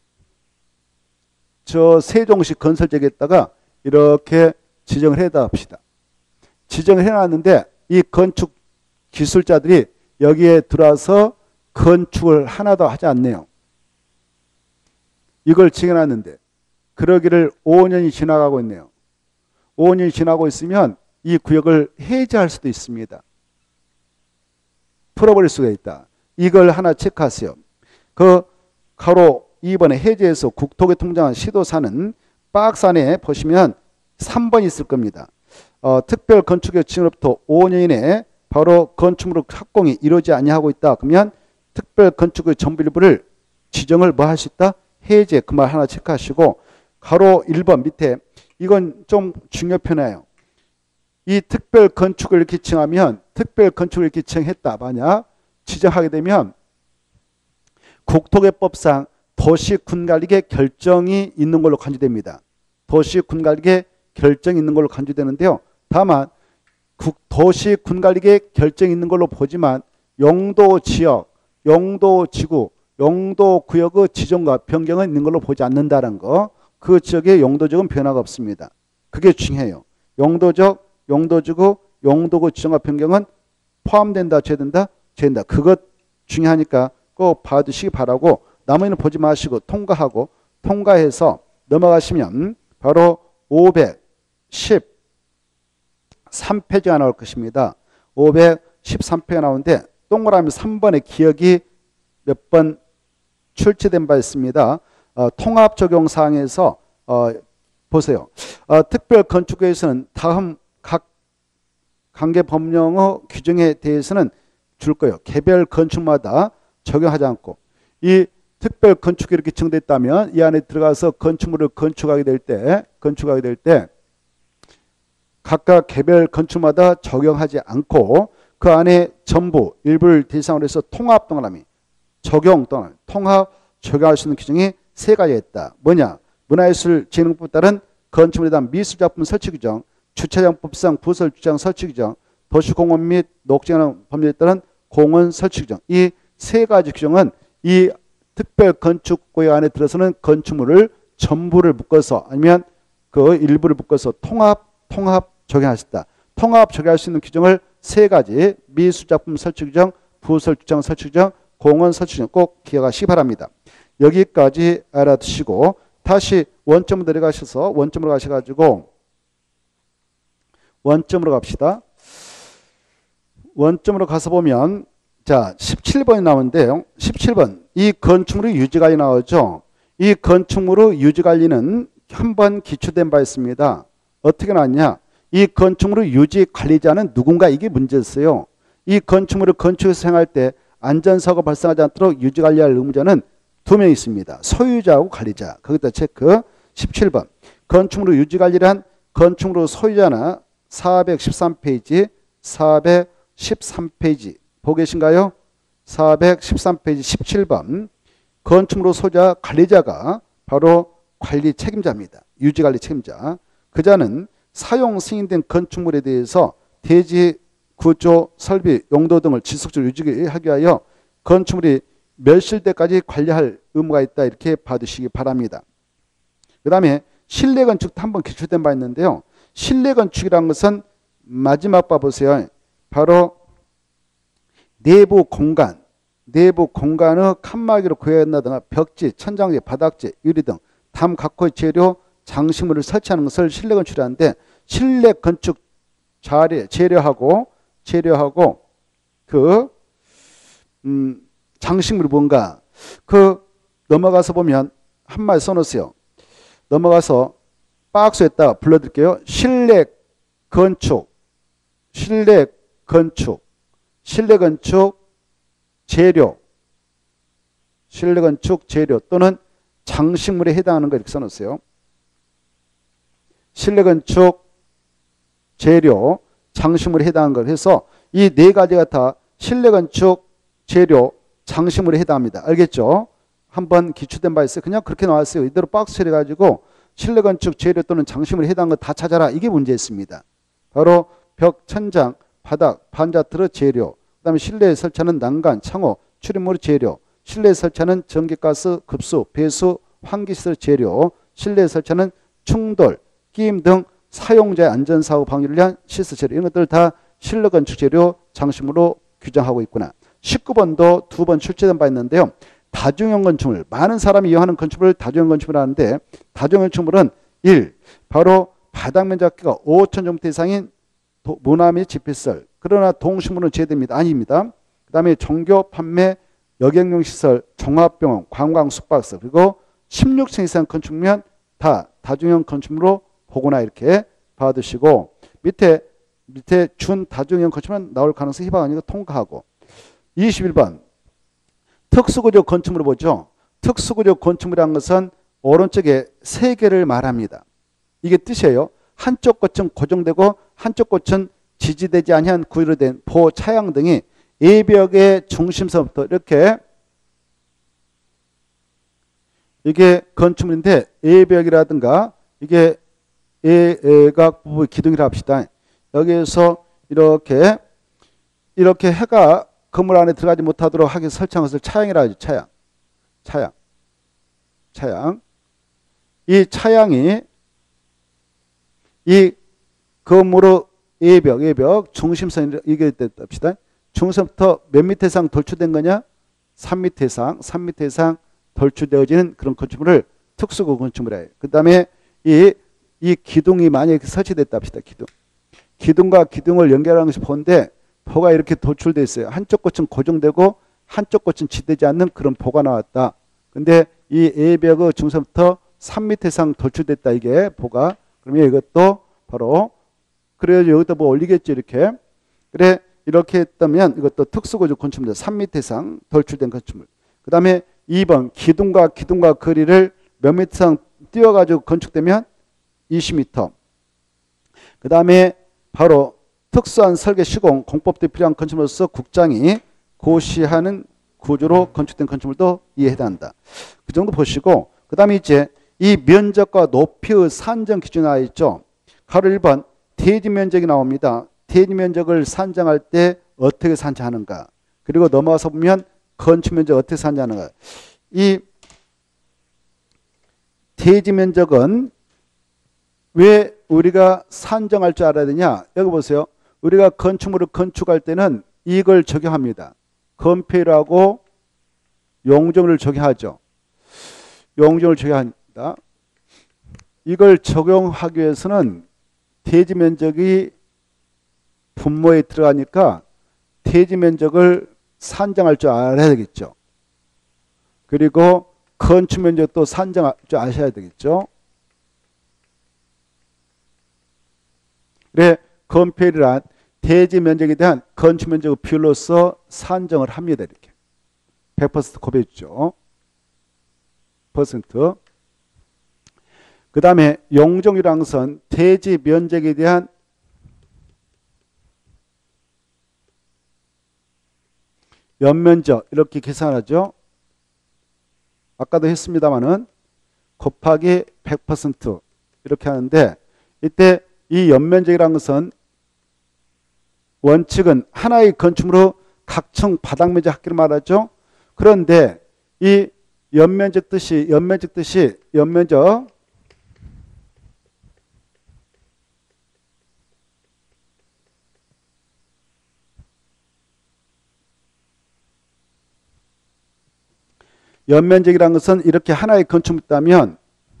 저 세종시 건설재개에다가 이렇게 지정을 해다 합시다. 지정을 해놨는데 이 건축 기술자들이 여기에 들어와서 건축을 하나도 하지 않네요. 이걸 지정해놨는데 그러기를 오 년이 지나가고 있네요. 오 년이 지나고 있으면 이 구역을 해제할 수도 있습니다. 풀어버릴 수가 있다. 이걸 하나 체크하세요. 그 가로 이 번에 해제해서 국토교통부장은 시도사는 박스 안에 보시면 삼 번 있을 겁니다. 어, 특별건축의 지정으로부터 오 년 이내에 바로 건축물 착공이 이루어지지 아니하고 있다. 그러면 특별건축의 전부 일부를 지정을 뭐 할 수 있다? 해제. 그 말 하나 체크하시고 가로 일 번 밑에 이건 좀 중요편이에요. 이 특별건축을 이렇게 지정하면 특별건축을 이렇게 지정했다. 만약 지정하게 되면 국토개법상 도시군관리계 결정이 있는 걸로 간주됩니다. 도시군관리계 결정이 있는 걸로 간주되는데요. 다만 도시군관리계 결정이 있는 걸로 보지만 용도지역, 용도지구, 용도구역의 지정과 변경은 있는 걸로 보지 않는다는 거. 그 지역의 용도지역은 변화가 없습니다. 그게 중요해요. 용도적, 용도지구, 용도구 지정과 변경은 포함된다, 제된다, 제된다. 그것 중요하니까 꼭 봐두시기 바라고 나머지는 보지 마시고 통과하고 통과해서 넘어가시면 바로 오백십삼 페이지가 나올 것입니다. 오백십삼 페이지가 나오는데 동그라미 삼 번의 기억이 몇 번 출제된 바 있습니다. 어, 통합 적용 사항에서 어, 보세요. 어, 특별건축구에서는 다음 각 관계 법령의 규정에 대해서는 줄 거예요. 개별 건축마다 적용하지 않고 이 특별 건축이 이렇게 지정됐다면 이 안에 들어가서 건축물을 건축하게 될 때, 건축하게 될 때 각각 개별 건축마다 적용하지 않고 그 안에 전부 일부를 대상으로 해서 통합 동그라미 적용 또는 통합 적용할 수 있는 규정이 세 가지가 있다. 뭐냐? 문화예술진흥법에 따른 건축물에 대한 미술작품 설치 규정, 주차장법상 부설 주차장 설치 규정, 도시공원 및 녹지하는 법률에 따른 공원 설치 규정. 이 세 가지 규정은 이 특별 건축구역 안에 들어서는 건축물을 전부를 묶어서 아니면 그 일부를 묶어서 통합, 통합 적용할 수 있다. 통합 적용할 수 있는 규정을 세 가지 미술작품 설치 규정, 부설 주차장 설치 규정, 공원 설치 규정 꼭 기억하시기 바랍니다. 여기까지 알아두시고 다시 원점으로 내려가셔서 원점으로 가셔가지고 원점으로 갑시다. 원점으로 가서 보면 자 십칠 번이 나오는데요. 십칠 번 이 건축물의 유지관리 나오죠. 이 건축물의 유지관리는 한 번 기초된 바 있습니다. 어떻게 나왔냐? 이 건축물의 유지관리자는 누군가 이게 문제였어요. 이 건축물을 건축해서 사용할 때 안전사고 발생하지 않도록 유지관리할 의무자는 두 명 있습니다. 소유자하고 관리자. 거기다 체크. 십칠 번 건축물의 유지관리를 한 건축물의 소유자나 사백십삼 페이지 사백십삼 페이지 보고 계신가요? 사백십삼 페이지 십칠 번 건축물의 소유자 관리자가 바로 관리 책임자입니다. 유지관리 책임자. 그자는 사용 승인된 건축물에 대해서 대지, 구조, 설비, 용도 등을 지속적으로 유지하기 위하여 건축물이 멸실 때까지 관리할 의무가 있다. 이렇게 봐두시기 바랍니다. 그 다음에 실내건축 한 번 기출된 바 있는데요. 실내건축이라는 것은 마지막 봐 보세요. 바로 내부 공간, 내부 공간의 칸막이로 구현한다든가 벽지, 천장지, 바닥지, 유리 등 담 각호의 재료, 장식물을 설치하는 것을 실내건축이라는데 실내건축 자리, 재료하고 재료하고 그 음, 장식물이 뭔가 그 넘어가서 보면 한 마디 써놓으세요. 넘어가서 박스에다가 불러드릴게요. 실내 건축, 실내 건축, 실내 건축 재료, 실내 건축 재료 또는 장식물에 해당하는 거 이렇게 써놓으세요. 실내 건축 재료, 장식물에 해당하는 걸 해서 이 네 가지가 다 실내 건축 재료, 장식물에 해당합니다. 알겠죠? 한번 기출된 바 있어요. 그냥 그렇게 나왔어요. 이대로 박스 처리해가지고 실내 건축 재료 또는 장식물에 해당하는 거 다 찾아라. 이게 문제였습니다. 바로 벽, 천장, 바닥, 반자트르 재료, 그 다음에 실내에 설치하는 난간, 창호, 출입물 재료, 실내에 설치하는 전기가스, 급수, 배수, 환기시설 재료, 실내에 설치하는 충돌, 끼임 등 사용자의 안전사고 방지를 위한 시설 재료, 이런 것들 다 실내 건축 재료, 장식물로 규정하고 있구나. 십구 번도 두 번 출제된 바 있는데요. 다중형 건축물, 많은 사람이 이용하는 건축물을 다중형 건축물 하는데, 다중형 건축물은 일. 바로 바닥 면적가 오천 제곱미터 이상인 문화 및 집회시설, 그러나 동식물은 제외됩니다. 아닙니다. 그 다음에 종교, 판매, 여객용 시설, 종합병원, 관광, 숙박시설, 그리고 십육 층 이상 건축물은 다 다중형 건축물로 보거나 이렇게 봐두시고, 밑에 밑에 준 다중형 건축물은 나올 가능성이 희박 아니고 통과하고. 이십일 번 특수구조 건축물을 보죠. 특수구조 건축물이라는 것은 오른쪽에 세 개를 말합니다. 이게 뜻이에요. 한쪽 끝은 고정되고 한쪽 끝은 지지되지 아니한 구조로 된 보, 차양 등이 예벽의 중심선부터 이렇게, 이게 건축물인데 예벽이라든가 이게 예각 부분 기둥이라 합시다. 여기에서 이렇게 이렇게 해가 건물 안에 들어가지 못하도록 하기 위해서 설치한 것을 차양이라 하죠. 차양. 차양. 차양. 이 차양이 이 건물의 예벽, 예벽, 중심선 이게 합시다. 중심부터 몇 미터 이상 돌출된 거냐? 삼 미터 이상, 삼 미터 이상 돌출되어지는 그런 건축물을 특수구 건축물이라 해요. 그 다음에 이, 이 기둥이 만약에 설치됐다 합시다. 기둥. 기둥과 기둥을 연결하는 것이 보인데, 보가 이렇게 돌출되어 있어요. 한쪽 끝은 고정되고 한쪽 끝은 지되지 않는 그런 보가 나왔다. 근데 이 예벽의 중심부터 삼 미터 이상 돌출됐다. 이게 보가. 그러면 이것도 바로, 그래야지 여기다 뭐 올리겠죠. 이렇게. 그래, 이렇게 했다면 이것도 특수구조 건축물입니다. 삼 미터 이상 돌출된 건축물. 그 다음에 이 번 기둥과 기둥과 거리를 몇 미터 이상 띄워가지고 건축되면 이십 미터. 그 다음에 바로 특수한 설계 시공 공법도 필요한 건축물로서 국장이 고시하는 구조로 건축된 건축물도 이에 해당한다. 그 정도 보시고, 그 다음에 이제 이 면적과 높이의 산정 기준이 나와 있죠. 가로 일 번 대지 면적이 나옵니다. 대지 면적을 산정할 때 어떻게 산정하는가. 그리고 넘어가서 보면 건축 면적 어떻게 산정하는가. 이 대지 면적은 왜 우리가 산정할 줄 알아야 되냐. 여기 보세요. 우리가 건축물을 건축할 때는 이걸 적용합니다. 건폐율하고 용적률을 적용하죠. 용적률을 적용합니다. 이걸 적용하기 위해서는 대지 면적이 분모에 들어가니까 대지 면적을 산정할 줄 알아야 되겠죠. 그리고 건축 면적도 산정할 줄 아셔야 되겠죠. 그래, 건폐율이란 대지 면적에 대한 건축 면적 비율로서 산정을 합니다. 이렇게 백 퍼센트 곱해주죠. 퍼센트. 그 다음에 용적률이라는 것은 대지 면적에 대한 연면적 이렇게 계산하죠. 아까도 했습니다마는 곱하기 백 퍼센트 이렇게 하는데, 이때 이 연면적이라는 것은 원칙은 하나의 건축물로 각층 바닥 면적 합계를 말하죠. 그런데 이 연면적 뜻이 연면적 뜻이 연면적 연면적이라는 것은 이렇게 하나의 건축물이 있다면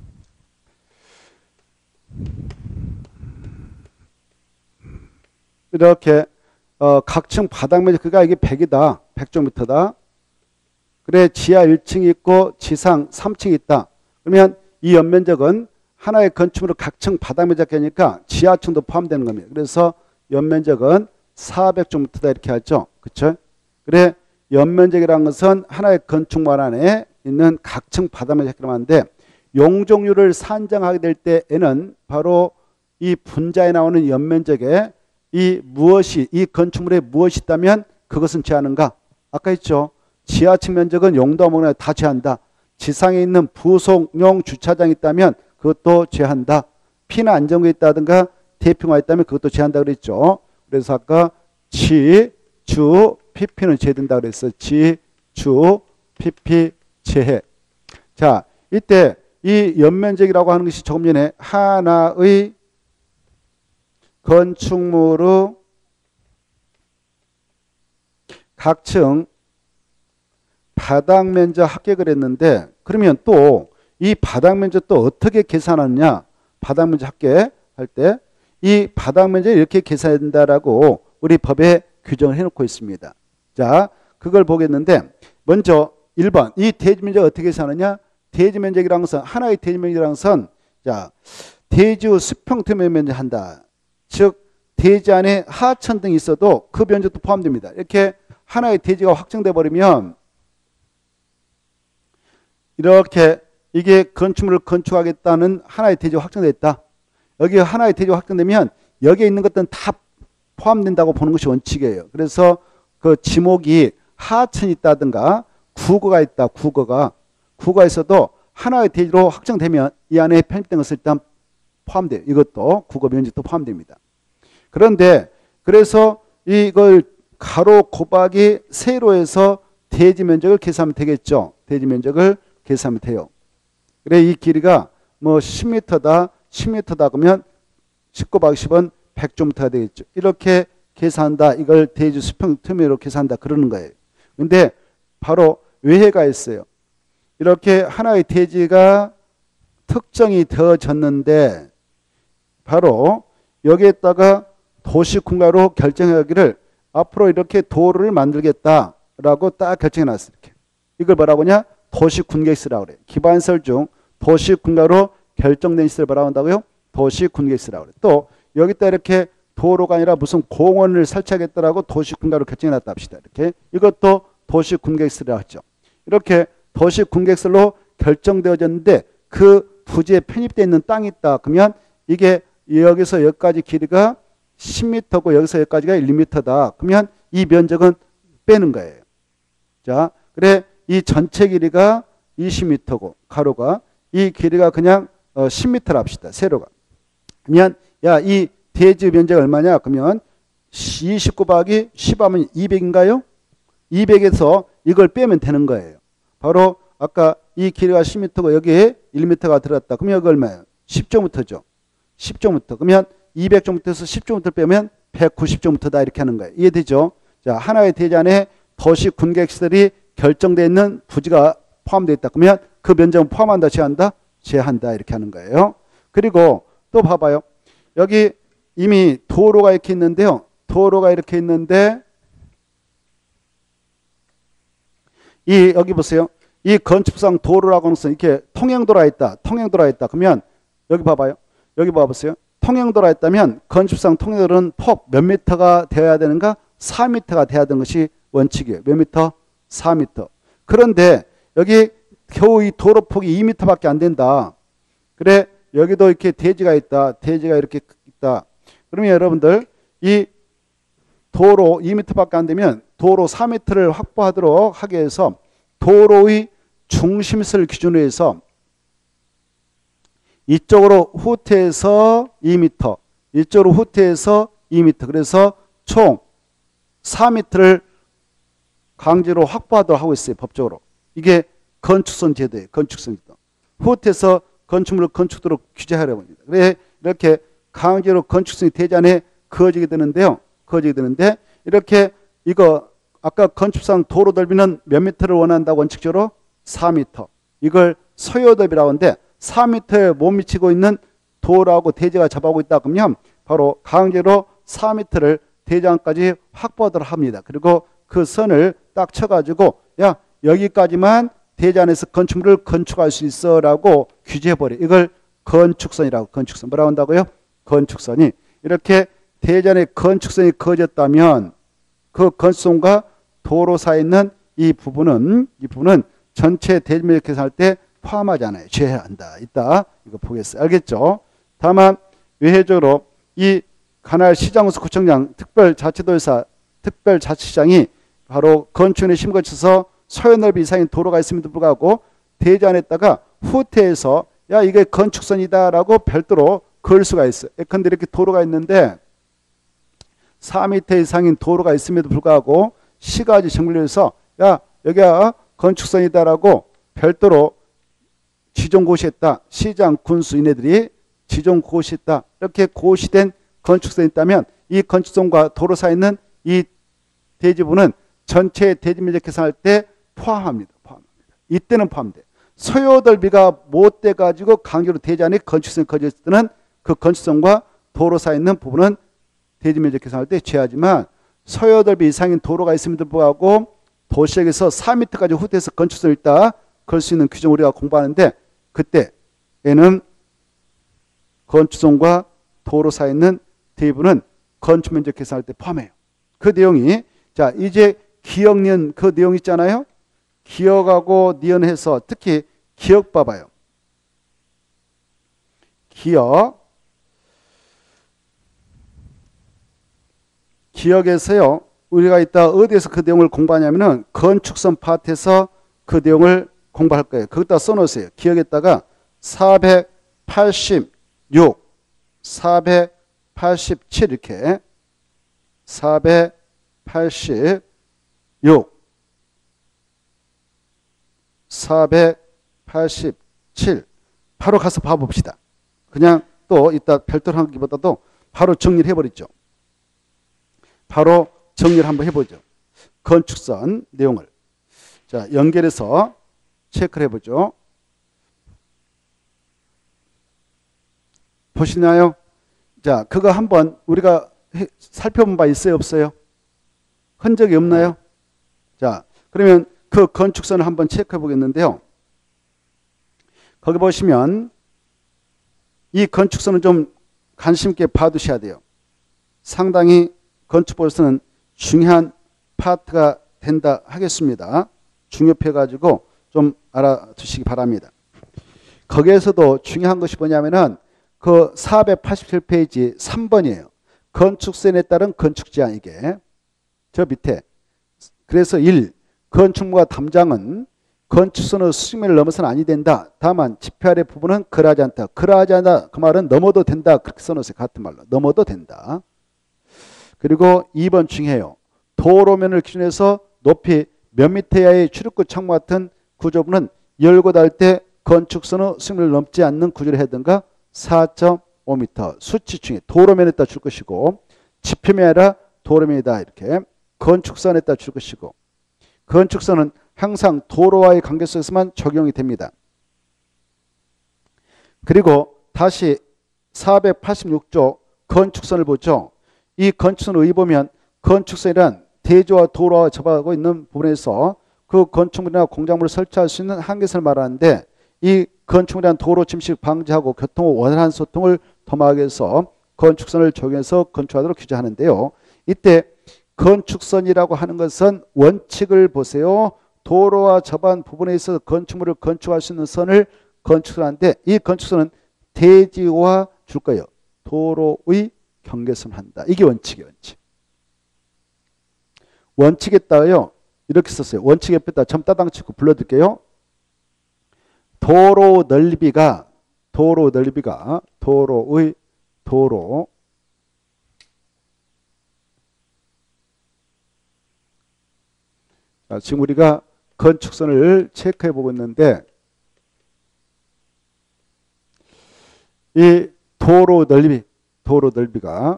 이렇게 어, 각층 바닥 면적, 그가 이게 백이다. 백 제곱미터다. 그래, 지하 일 층이 있고 지상 삼 층이 있다. 그러면 이 연면적은 하나의 건축물로 각층 바닥 면적이니까 지하층도 포함되는 겁니다. 그래서 연면적은 사백 제곱미터다 이렇게 하죠. 그렇죠? 그래, 연면적이라는 것은 하나의 건축물 안에 있는 각층 바닥면적 하는데 용적률을 산정하게 될 때에는 바로 이 분자에 나오는 연면적에 이 무엇이 이 건축물에 무엇이 있다면 그것은 제하는가? 아까 했죠. 지하층 면적은 용도와 목록에 다 제한다. 지상에 있는 부속용 주차장이 있다면 그것도 제한다. 피나 안전구가 있다든가 대평화 있다면 그것도 제한다 그랬죠. 그래서 아까 지, 주, 피피는 제된다 그랬어요. 지, 주, 피피 제해. 자, 이때 이 연면적이라고 하는 것이 조금 전에 하나의 건축물의 각층 바닥 면적 합격을 했는데 그러면 또 이 바닥 면적 또 어떻게 계산하느냐? 바닥 면적 합격할 때 이 바닥 면적을 이렇게 계산해야 된다라고 우리 법에 규정을 해놓고 있습니다. 자, 그걸 보겠는데 먼저 일 번 이 대지 면적 어떻게 계산하느냐? 대지 면적이라는 것은 하나의 대지 면적이라는 것은 자 대지의 수평투명 면적 한다. 즉 대지 안에 하천 등이 있어도 그 면적도 포함됩니다. 이렇게 하나의 대지가 확정돼 버리면 이렇게 이게 건축물을 건축하겠다는 하나의 대지가 확정됐다. 여기 하나의 대지가 확정되면 여기에 있는 것들은 다 포함된다고 보는 것이 원칙이에요. 그래서 그 지목이 하천이 있다든가 국어가 있다. 국어가 국어가 있어도 하나의 대지로 확정되면 이 안에 편입된 것을 일단 포함돼요. 이것도 국어 면적도 포함됩니다. 그런데 그래서 이걸 가로 곱하기 세로 해서 대지 면적을 계산하면 되겠죠. 대지 면적을 계산하면 돼요. 그래 이 길이가 뭐 십 미터다 십 미터다 그러면 십 곱하기 십은 백 제곱미터가 되겠죠. 이렇게 계산한다. 이걸 대지 수평투명으로 계산한다. 그러는 거예요. 근데 바로 외해가 있어요. 이렇게 하나의 대지가 특정이 되어졌는데 바로 여기에다가 도시군가로 결정하기를 앞으로 이렇게 도로를 만들겠다라고 딱 결정해 놨어요. 이렇게. 이걸 뭐라고 하냐? 도시군계시라고 그래요. 기반시설 중 도시군가로 결정된 시설을 뭐라고 한다고요? 도시군계시라고 그래요. 또 여기다 이렇게 도로가 아니라 무슨 공원을 설치하겠다라고 도시군가로 결정해 놨다 합시다. 이렇게 이것도 도시군계시라고 하죠. 이렇게 도시군계시설로 결정되어졌는데 그 부지에 편입되어 있는 땅이 있다. 그러면 이게 여기서 여기까지 길이가 십 미터고 여기서 여기까지가 일 미터다. 그러면 이 면적은 빼는 거예요. 자, 그래 이 전체 길이가 이십 미터고 가로가 이 길이가 그냥 십 미터라 합시다. 세로가. 그러면 야, 이 대지 면적 얼마냐? 그러면 이십 곱하기 십 하면 이백인가요? 이백에서 이걸 빼면 되는 거예요. 바로 아까 이 길이가 십 미터고 여기에 일 미터가 들어갔다. 그러면 여기 얼마예요? 십 제곱미터죠. 십 제곱미터. 그러면 이백 제곱미터에서 십 제곱미터 빼면 백구십 제곱미터다. 이렇게 하는 거예요. 이해되죠? 자, 하나의 대지 안에 도시 군객시설이 결정되어 있는 부지가 포함되어 있다. 그러면 그 면적은 포함한다, 제한다? 제한다. 이렇게 하는 거예요. 그리고 또 봐봐요. 여기 이미 도로가 이렇게 있는데요. 도로가 이렇게 있는데 이 여기 보세요. 이 건축상 도로라고 하는 것은 이렇게 통행도로가 있다. 통행도로가 있다. 그러면 여기 봐봐요. 여기 봐보세요. 통행도로가 있다면 건축상 통행도로는 폭 몇 미터가 되어야 되는가? 사 미터가 되어야 되는 것이 원칙이에요. 몇 미터? 사 미터. 그런데 여기 겨우 이 도로폭이 이 미터밖에 안 된다. 그래 여기도 이렇게 대지가 있다. 대지가 이렇게 있다. 그러면 여러분들 이 도로 이 미터밖에 안 되면 도로 사 미터를 확보하도록 하기 위해서 도로의 중심선을 기준으로 해서 이쪽으로 후퇴해서 이 미터, 이쪽으로 후퇴해서 이 미터. 그래서 총 사 미터를 강제로 확보하도록 하고 있어요. 법적으로. 이게 건축선 제도예요. 건축선 제도. 후퇴해서 건축물을 건축도록 규제하려고 합니다. 그래 이렇게 강제로 건축선이 대지 안에 그어지게 되는데요. 그어지게 되는데 이렇게 이거 아까 건축상 도로 넓이는 몇 미터를 원한다고 원칙적으로 사 미터. 이걸 소요넓이라고 하는데 사 미터에 못 미치고 있는 도로하고 대지가 접하고 있다 그러면 바로 강제로 사 미터를 대지안까지 확보하도록 합니다. 그리고 그 선을 딱 쳐가지고 야 여기까지만 대지 안에서 건축물을 건축할 수 있어라고 규제해버려. 이걸 건축선이라고. 건축선 뭐라고 한다고요? 건축선이. 이렇게 대지 안에 건축선이 그어졌다면 그 건축선과 도로 사이에 있는 이 부분은 이 부분은 전체 대지면적 계산할 때 포함하지 않아요. 제외해야 한다. 이따 이거 보겠어요. 알겠죠? 다만 외회적으로 이 관할 시장으로서 구청장 특별자치도지사 특별자치시장이 바로 건축에 심거쳐서 소요 넓이 이상인 도로가 있음에도 불구하고 대지안에다가 후퇴해서 야 이게 건축선이다라고 별도로 그을 수가 있어요. 예컨대 이렇게 도로가 있는데 사 미터 이상인 도로가 있음에도 불구하고 시가지 정비를 해서 야 여기가 건축선이다라고 별도로 지정고시했다. 시장 군수 이네들이 지정고시했다. 이렇게 고시된 건축선이 있다면 이 건축선과 도로 사이에 있는 이 대지부는 전체 대지면적 계산할 때 포함합니다. 포함합니다. 이때는 포함돼요. 소요 넓이가 못 돼가지고 강제로 대지 안에 건축선이 거주했을 때는 그 건축선과 도로 사이에 있는 부분은 대지면적 계산할 때 제하지만 소요 넓이 이상인 도로가 있음에도 불구하고 도시역에서 사 미터까지 후퇴해서 건축선을 있다 걸 수 있는 규정을 우리가 공부하는데 그때에는 건축선과 도로 사이에 있는 대부분은 건축면적 계산할 때 포함해요. 그 내용이 자 이제 기억 니은 그 내용 있잖아요. 기억하고 니은해서 특히 기억 봐봐요. 기억 기억에서요. 우리가 이따 어디에서 그 내용을 공부하냐면은 건축선 파트에서 그 내용을 공부할 거예요. 거기다 써놓으세요. 기억에다가 사백팔십육, 사백팔십칠 이렇게 사백팔십육, 사백팔십칠 바로 가서 봐봅시다. 그냥 또 이따 별도로 하기보다도 바로 정리를 해버리죠. 바로 정리를 한번 해보죠. 건축선 내용을. 자, 연결해서 체크를 해보죠. 보시나요? 자, 그거 한번 우리가 해, 살펴본 바 있어요? 없어요? 흔적이 없나요? 자, 그러면 그 건축선을 한번 체크해 보겠는데요. 거기 보시면 이 건축선은 좀 관심 있게 봐두셔야 돼요. 상당히 건축법에서는 중요한 파트가 된다 하겠습니다. 중요해가지고 좀 알아두시기 바랍니다. 거기에서도 중요한 것이 뭐냐면은 그 사백팔십칠 페이지 삼 번이에요. 건축선에 따른 건축제한 이게 저 밑에 그래서 일. 건축물과 담장은 건축선의 수직면을 넘어서는 아니 된다. 다만 지표 아래 부분은 그러하지 않다. 그러하지 않다. 그 말은 넘어도 된다. 그렇게 써놓으세요. 같은 말로. 넘어도 된다. 그리고 이 번 중요해요. 도로면을 기준해서 높이 몇 미터 이하의 출입구 창문 같은 구조부는 열고 닫을 때 건축선의 수직면을 넘지 않는 구조를 해든가 사 점 오 미터 수치 중에 도로면에다 줄 것이고 지표면이 아니라 도로면이다. 이렇게 건축선에다 줄 것이고 건축선은 항상 도로와의 관계 속에서만 적용이 됩니다. 그리고 다시 사백팔십육 조 건축선을 보죠. 이 건축선을 의보면 건축선이란 대지와 도로와 접하고 있는 부분에서 그 건축물이나 공작물을 설치할 수 있는 한계선을 말하는데 이 건축물이란 도로 침식 방지하고 교통의 원활한 소통을 도모하기 위해서 건축선을 적용해서 건축하도록 규정하는데요. 이때 건축선이라고 하는 것은 원칙을 보세요. 도로와 접한 부분에 있어서 건축물을 건축할 수 있는 선을 건축선하는데 이 건축선은 대지와 줄 거예요. 도로의 경계선을 한다. 이게 원칙이에요. 원칙. 원칙에 따라요. 이렇게 썼어요. 원칙 옆에다 점 따당 치고 불러드릴게요. 도로 넓이가 도로 넓이가 도로의 도로 자, 지금 우리가 건축선을 체크해 보고 있는데 이 도로 넓이 도로 넓이가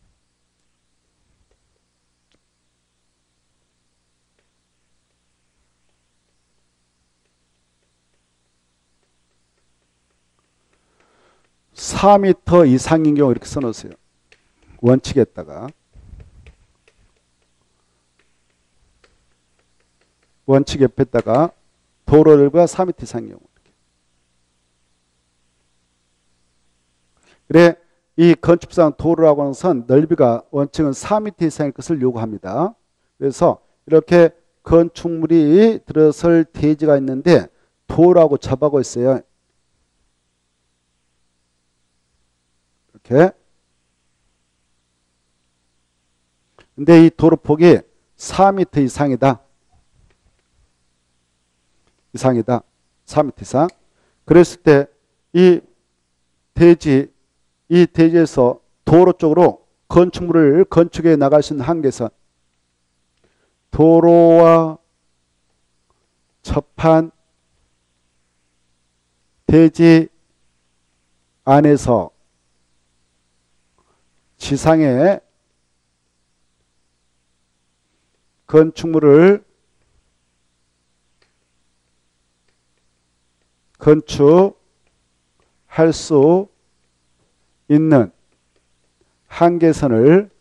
사 미터 이상인 경우 이렇게 써놓으세요. 원칙에다가 원칙 옆에다가 도로 넓이가 사 미터 이상인 경우. 그래 이 건축상 도로라고 하는 선 넓이가 원칙은 사 미터 이상일 것을 요구합니다. 그래서 이렇게 건축물이 들어설 대지가 있는데 도로하고 접하고 있어요. 이렇게. 근데 이 도로폭이 사 미터 이상이다. 이상이다. 사 미터 이상. 그랬을 때 이 대지, 이 대지에서 도로 쪽으로 건축물을 건축해 나갈 수 있는 한계선. 도로와 접한 대지 안에서 지상에 건축물을 건축할 수 있는 한계선을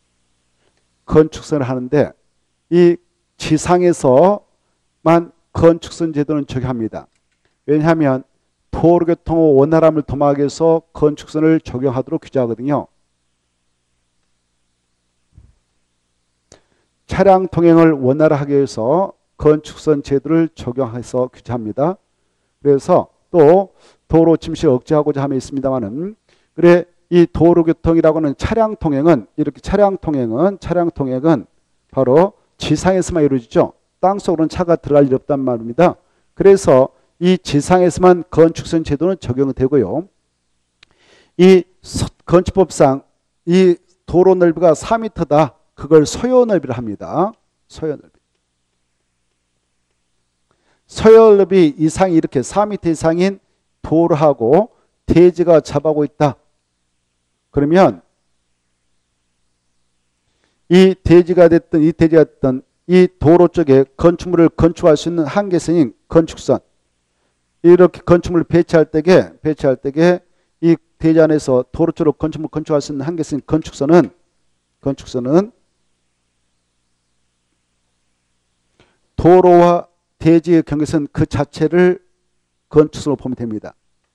건축선을 하는데 이 지상에서만 건축선 제도는 적용합니다. 왜냐하면 도로교통의 원활함을 도모하기 위해서 건축선을 적용하도록 규제하거든요. 차량 통행을 원활하게 위해서 건축선 제도를 적용해서 규제합니다. 그래서 또 도로 침실 억제하고자 함에 있습니다만은 그래 이 도로교통이라고 하는 차량 통행은 이렇게 차량 통행은 차량 통행은 바로 지상에서만 이루어지죠. 땅속으로는 차가 들어갈 일 없단 말입니다. 그래서 이 지상에서만 건축선 제도는 적용되고요. 이 건축법상 이 도로 넓이가 사 미터다. 그걸 소요 넓이를 합니다. 소요 넓이. 소요 넓이 이상이 이렇게 사 미터 이상인 도로하고 대지가 접하고 있다. 그러면 이 대지가 됐든 이 대지가 됐든 이 도로 쪽에 건축물을 건축할 수 있는 한계선인 건축선. 이렇게 건축물을 배치할 때에 배치할 때에 이 대지 안에서 도로 쪽으로 건축물 건축할 수 있는 한계선인 건축선은 건축선은 도로와 대지의 경계선 그 자체를 건축선으로 보면 됩니다.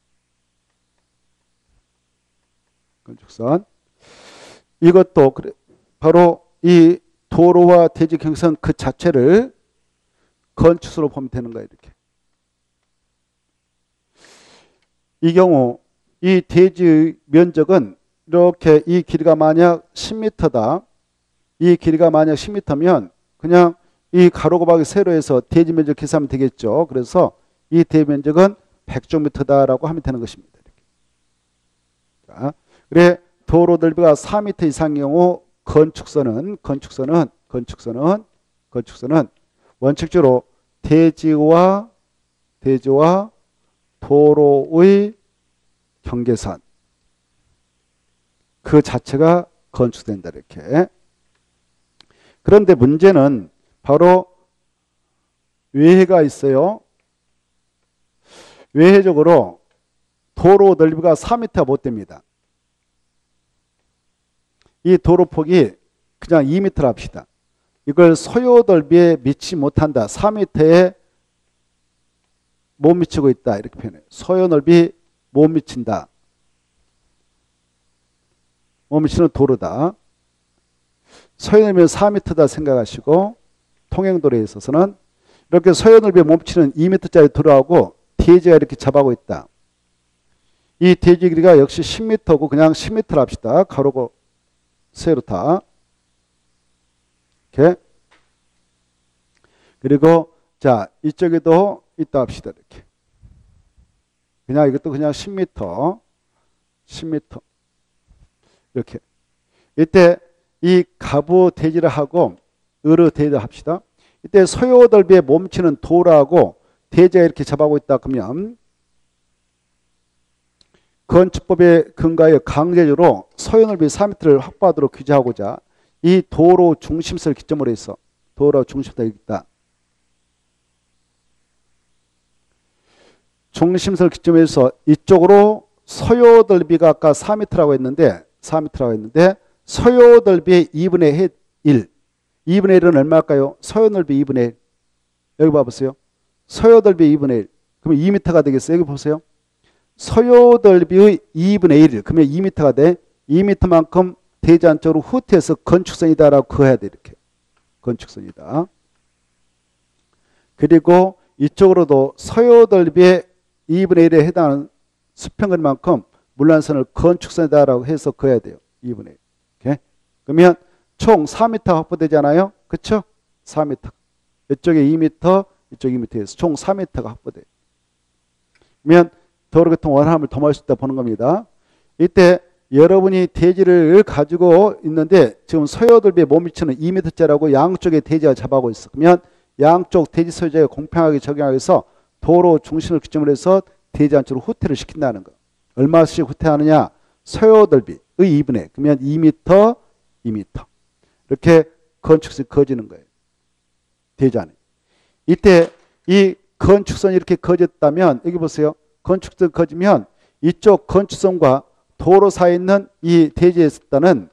건축선. 이것도 바로 이 도로와 대지 경계선 그 자체를 건축선으로 보면 되는 거예요. 이렇게. 이 경우 이 대지의 면적은 이렇게 이 길이가 만약 십 미터다. 이 길이가 만약 십 미터면 그냥 이 가로 곱하기 세로 해서 대지 면적 계산하면 되겠죠. 그래서 이 대지 면적은 백제곱미터다라고 하면 되는 것입니다. 이렇게. 자, 그래 도로 넓이가 사 미터 이상의 경우 건축선은 건축선은 건축선은 건축선은 원칙적으로 대지와 대지와 도로의 경계선 그 자체가 건축된다 이렇게. 그런데 문제는 바로 외해가 있어요. 외해적으로 도로 넓이가 사 미터가 못 됩니다. 이 도로폭이 그냥 이 미터라 합시다. 이걸 소요 넓이에 미치지 못한다. 사 미터에 못 미치고 있다. 이렇게 표현해요. 소요 넓이 못 미친다. 못 미치는 도로다. 소요 넓이는 사 미터다 생각하시고 통행도로에 있어서는 이렇게 소요 넓이에 못 미치는 이 미터짜리 도로하고 대지가 이렇게 접하고 있다. 이 대지 길이가 역시 십 미터고 그냥 십 미터라 합시다. 가로고 세로다. 이렇게. 그리고 자 이쪽에도 있다 합시다. 이렇게. 그냥 이것도 그냥 십 미터. 십 미터. 이렇게. 이때 이 가부 대지를 하고 으르 대지를 합시다. 이때 소요 넓이에 멈추는 도로하고 대지가 이렇게 접하고 있다 그러면 건축법에 근거하여 강제적으로 소요 넓이 사 미터를 확보하도록 규제하고자 이 도로 중심선을 기점으로 해서 도로 중심선이 있다. 중심선을 기점으로 해서 이쪽으로 소요 넓이가 아까 사 미터라고 했는데 사 미터라고 했는데 소요 넓이의 이분의 일. 이분의 일은 얼마일까요? 소요 넓이 이분의 일. 여기 봐보세요. 소요 넓이 이분의 일. 그러면 이 미터가 되겠어요. 여기 보세요. 소요 넓이의 이분의 일. 그러면 이 미터가 돼. 이 미터만큼 대지 안쪽으로 후퇴해서 건축선이다라고 그어야 돼. 이렇게. 건축선이다. 그리고 이쪽으로도 서요돌비의 이분의 일에 해당하는 수평거리만큼 물란선을 건축선이다라고 해서 그어야 돼요. 이분의 일. 오케이? 그러면 총 사 미터 확보되잖아요. 그쵸? 사 미터. 이쪽에 이 미터, 이쪽 이 미터에서 총 사 미터가 확보돼요. 그러면 도로교통 원활함을 도모할 수 있다 보는 겁니다. 이때 여러분이 대지를 가지고 있는데 지금 서요돌비에 못 미치는 이 미터짜리라고 양쪽에 대지가 잡아오고 있어. 그러면 양쪽 대지 소유자에 공평하게 적용하기 위해서 도로 중심을 기점으로 해서 대지 안쪽으로 후퇴를 시킨다는 거. 얼마씩 후퇴하느냐? 서요돌비의 이분의. 그러면 이 미터, 이 미터. 이렇게 건축선이 그어지는 거예요. 대지 안에. 이때 이 건축선이 이렇게 그어졌다면 여기 보세요. 건축선이 그어지면 이쪽 건축선과 도로 사이에 있는 이 대지에 있다는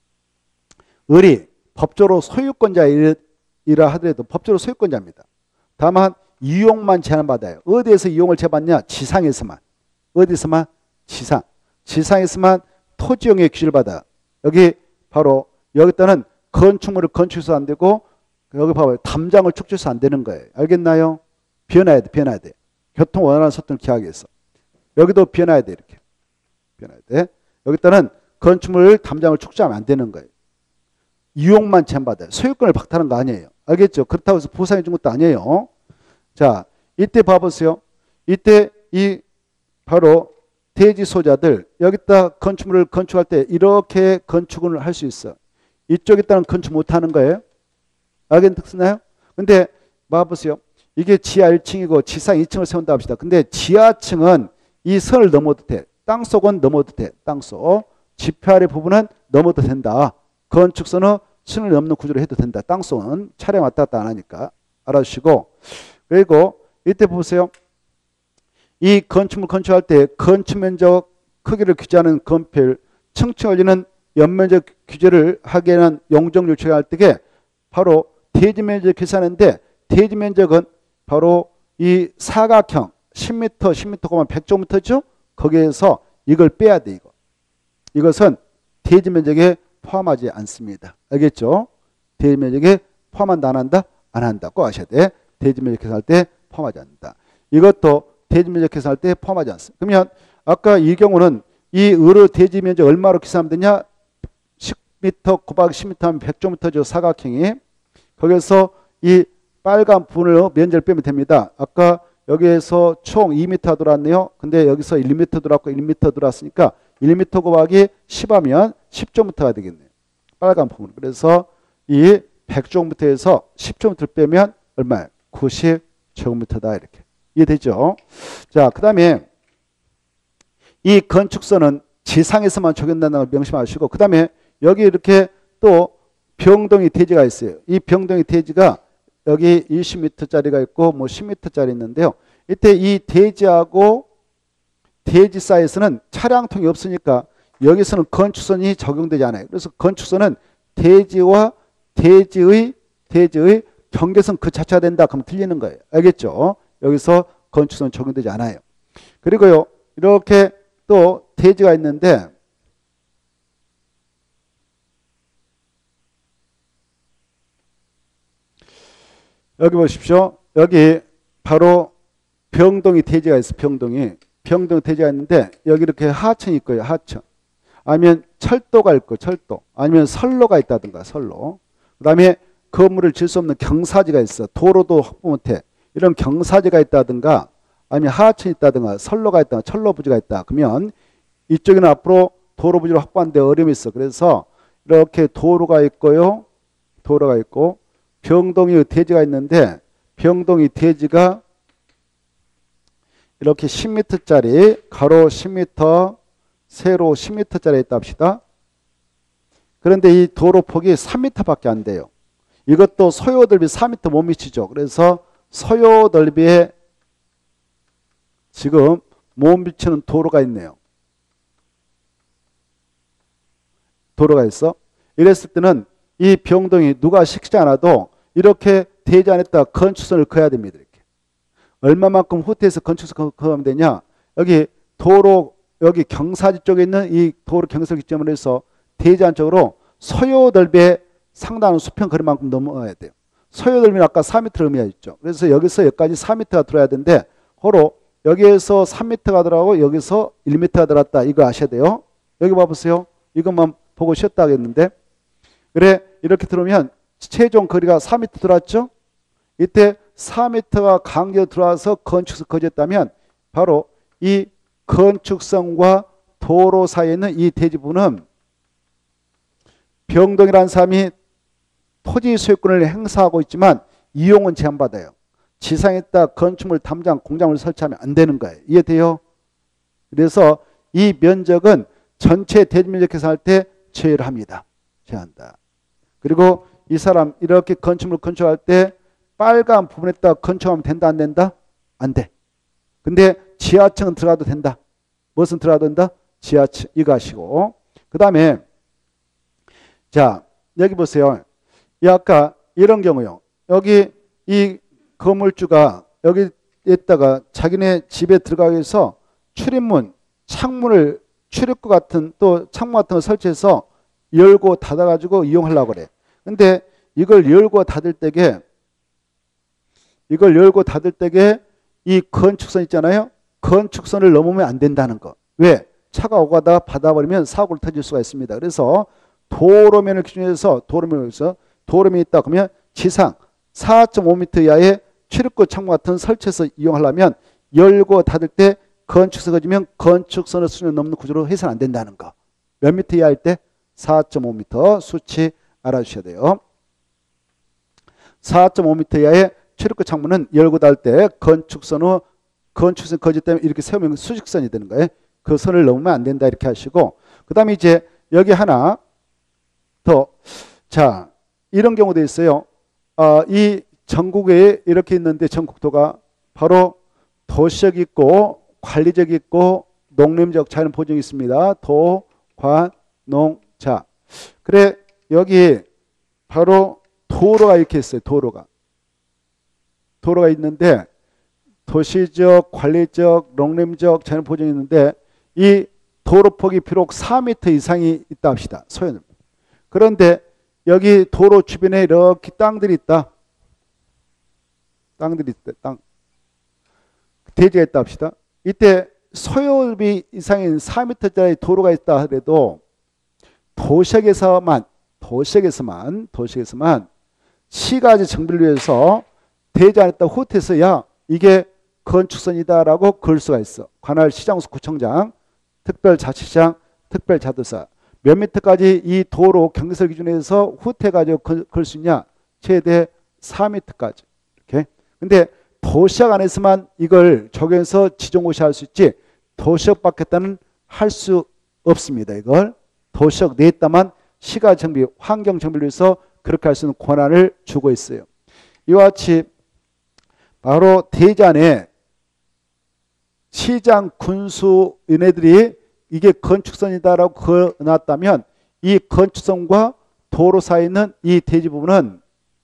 을이 법적으로 소유권자이라 하더라도 법적으로 소유권자입니다. 다만 이용만 제한받아요. 어디에서 이용을 제한받냐? 지상에서만. 어디서만? 지상. 지상에서만 토지용의 규제를 받아. 여기 바로 여기다는 건축물을 건축해서 안 되고 여기 봐봐요. 담장을 축조해서 안 되는 거예요. 알겠나요? 비워놔야 돼. 비워놔야 돼. 교통 원활한 소통을 기하기 위해서. 여기도 비워놔야 돼. 이렇게. 비워놔야 돼. 여기다는 건축물 담장을 축조하면 안 되는 거예요. 이용만 제한받아요. 소유권을 박탈한 거 아니에요. 알겠죠? 그렇다고 해서 보상해 준 것도 아니에요. 자, 이때 봐보세요. 이때 이 바로 대지 소자들 여기다 건축물을 건축할 때 이렇게 건축을 할 수 있어. 이쪽에다는 건축 못하는 거예요. 알겠나요? 근데 봐보세요. 이게 지하 일 층이고 지상 이 층을 세운다 합시다. 근데 지하층은 이 선을 넘어도 돼. 땅속은 넘어도 돼. 땅속. 지표 아래 부분은 넘어도 된다. 건축선은 층을 넘는 구조로 해도 된다. 땅속은 차량 왔다 갔다 안 하니까 알아주시고. 그리고 이때 보세요. 이 건축물 건축할 때 건축면적 크기를 규제하는 건폐율, 층층 올리는 연면적 규제를 하게 하는 용적률 조회할 때에 바로 대지면적 계산하는데 대지면적은 바로 이 사각형 십 미터, 십 미터, 백 제곱미터죠. 거기에서 이걸 빼야 돼. 이거. 이것은 대지면적에 포함하지 않습니다. 알겠죠? 대지면적에 포함한다 안 한다? 안 한다. 꼭 아셔야 돼. 대지면적 계산할 때 포함하지 않는다. 이것도 대지면적 계산할 때 포함하지 않습니다. 그러면 아까 이 경우는 이 의료 대지면적 얼마로 계산하면 되냐? 십 미터 곱하기 십 미터 하면 백 제곱미터죠. 사각형이. 거기서 이 빨간 부분을 면적을 빼면 됩니다. 아까 여기에서 총 이 미터 들어왔네요. 근데 여기서 일 미터 들어왔고 일 미터 들어왔으니까 일 미터 곱하기 십 하면 십 제곱미터가 되겠네요. 빨간 부분. 그래서 이 백 제곱미터에서 십 제곱미터를 빼면 얼마예요? 구십 제곱미터다. 이렇게. 이해되죠? 자, 그 다음에 이 건축선은 지상에서만 적용된다는 걸 명심하시고, 그 다음에 여기 이렇게 또 병동이 대지가 있어요. 이 병동이 대지가 여기 이십 미터짜리가 있고 뭐 십 미터짜리 있는데요. 이때 이 대지하고 대지 사이에서는 차량통이 없으니까 여기서는 건축선이 적용되지 않아요. 그래서 건축선은 대지와 대지의 대지의 경계선 그 자체가 된다. 그러면 틀리는 거예요. 알겠죠? 여기서 건축선 적용되지 않아요. 그리고요, 이렇게 또 대지가 있는데 여기 보십시오. 여기 바로 병동이 대지가 있어. 병동이. 병동 대지가 있는데 여기 이렇게 하천이 있고요. 하천. 아니면 철도가 있고 철도. 아니면 선로가 있다든가 선로. 그 다음에 건물을 질 수 없는 경사지가 있어. 도로도 확보 못해. 이런 경사지가 있다든가 아니면 하천이 있다든가 선로가 있다든가 철로 부지가 있다. 그러면 이쪽에는 앞으로 도로 부지를 확보하는데 어려움이 있어. 그래서 이렇게 도로가 있고요. 도로가 있고 병동이 대지가 있는데 병동이 대지가 이렇게 십 미터짜리 가로 십 미터 세로 십 미터짜리 있다 합시다. 그런데 이 도로 폭이 삼 미터밖에 안 돼요. 이것도 소요 넓이 사 미터 못 미치죠. 그래서 소요 넓이에 지금 못 미치는 도로가 있네요. 도로가 있어. 이랬을 때는 이 병동이 누가 시키지 않아도 이렇게 대지 안에다 건축선을 그어야 됩니다. 이렇게. 얼마만큼 후퇴해서 건축선 그으면 되냐? 여기 도로 여기 경사지 쪽에 있는 이 도로 경사지 기점으로 해서 대지 안쪽으로 소요 넓이의 상당한 수평 거리만큼 넘어야 돼요. 소요 넓이는 아까 사 미터를 의미했죠. 그래서 여기서 여기까지 사 미터가 들어야 되는데 호로 여기에서 삼 미터가 들어가고 여기서 일 미터가 들어갔다. 이거 아셔야 돼요. 여기 봐보세요. 이것만 보고 쉬었다 하겠는데 그래 이렇게 들어오면 최종 거리가 사 미터 들어왔죠. 이때 사 미터가 강제로 들어와서 건축선 거주했다면 바로 이 건축선과 도로 사이에 있는 이 대지 부분은 병동이라는 사람이 토지 소유권을 행사하고 있지만 이용은 제한받아요. 지상에다 건축물 담장 공장을 설치하면 안 되는 거예요. 이해돼요? 그래서 이 면적은 전체 대지 면적 계산할 때 제외를 합니다. 제한다. 그리고 이 사람 이렇게 건축물 건축할 때 빨간 부분에다 건축하면 된다 안 된다? 안 돼. 근데 지하층은 들어가도 된다. 무엇은 들어가도 된다? 지하층 이거 하시고 그 다음에 자 여기 보세요. 이 아까 이런 경우요. 여기 이 건물주가 여기에다가 자기네 집에 들어가기 위해서 출입문, 창문을 출입구 같은 또 창문 같은 거 설치해서 열고 닫아가지고 이용하려고 그래. 근데 이걸 열고 닫을 때게 이걸 열고 닫을 때게 이 건축선 있잖아요. 건축선을 넘으면 안 된다는 거. 왜? 차가 오가다 받아버리면 사고를 터질 수가 있습니다. 그래서 도로면을 기준으로 해서 도로면을 해서 도로면이 있다 그러면 지상 사 점 오 미터 이하의 출입구 창문 같은 설치해서 이용하려면 열고 닫을 때 건축선 거지면 건축선의 수준을 넘는 구조로 해서는 안 된다는 거. 몇 미터 이하일 때? 사 점 오 미터 수치 알아주셔야 돼요. 사 점 오 미터 이하의 출입구 창문은 열고 닫을 때 건축선의 건축선 거지 때문에 이렇게 세우면 수직선이 되는 거예요. 그 선을 넘으면 안 된다 이렇게 하시고 그 다음에 이제 여기 하나 더 자 이런 경우도 있어요. 어, 이 전국에 이렇게 있는데 전국도가 바로 도시적 있고 관리적 있고 농림적 자연 보증이 있습니다. 도, 관, 농, 자. 그래 여기 바로 도로가 이렇게 있어요. 도로가. 도로가 있는데 도시적, 관리적, 농림적 자연 보증이 있는데 이 도로폭이 비록 사 미터 이상이 있다 합시다. 소요는. 그런데 여기 도로 주변에 이렇게 땅들이 있다. 땅들이 있다. 땅. 대지가 있다 합시다. 이때 소요비 이상인 사 미터짜리 도로가 있다 하더라도 도시역에서만 도시역에서만 도시역에서만 시가지 정비를 위해서 대지 안에다 호텔에서 야 이게 건축선이다라고 그럴 수가 있어. 관할 시장소 구청장, 특별자치시장, 특별자도사 몇 미터까지 이 도로 경계설 기준에서 후퇴가지고 걸 수 있냐? 최대 사 미터까지. 이렇게. 근데 도시역 안에서만 이걸 적용해서 지정고시 할 수 있지 도시역 밖에다는 할 수 없습니다. 이걸 도시역 내에 있다만 시가 정비, 환경 정비를 위해서 그렇게 할 수 있는 권한을 주고 있어요. 이와 같이 바로 대지 안에 시장, 군수 얘네들이 이게 건축선이다라고 그어놨다면 이 건축선과 도로 사이에 있는 이 대지 부분은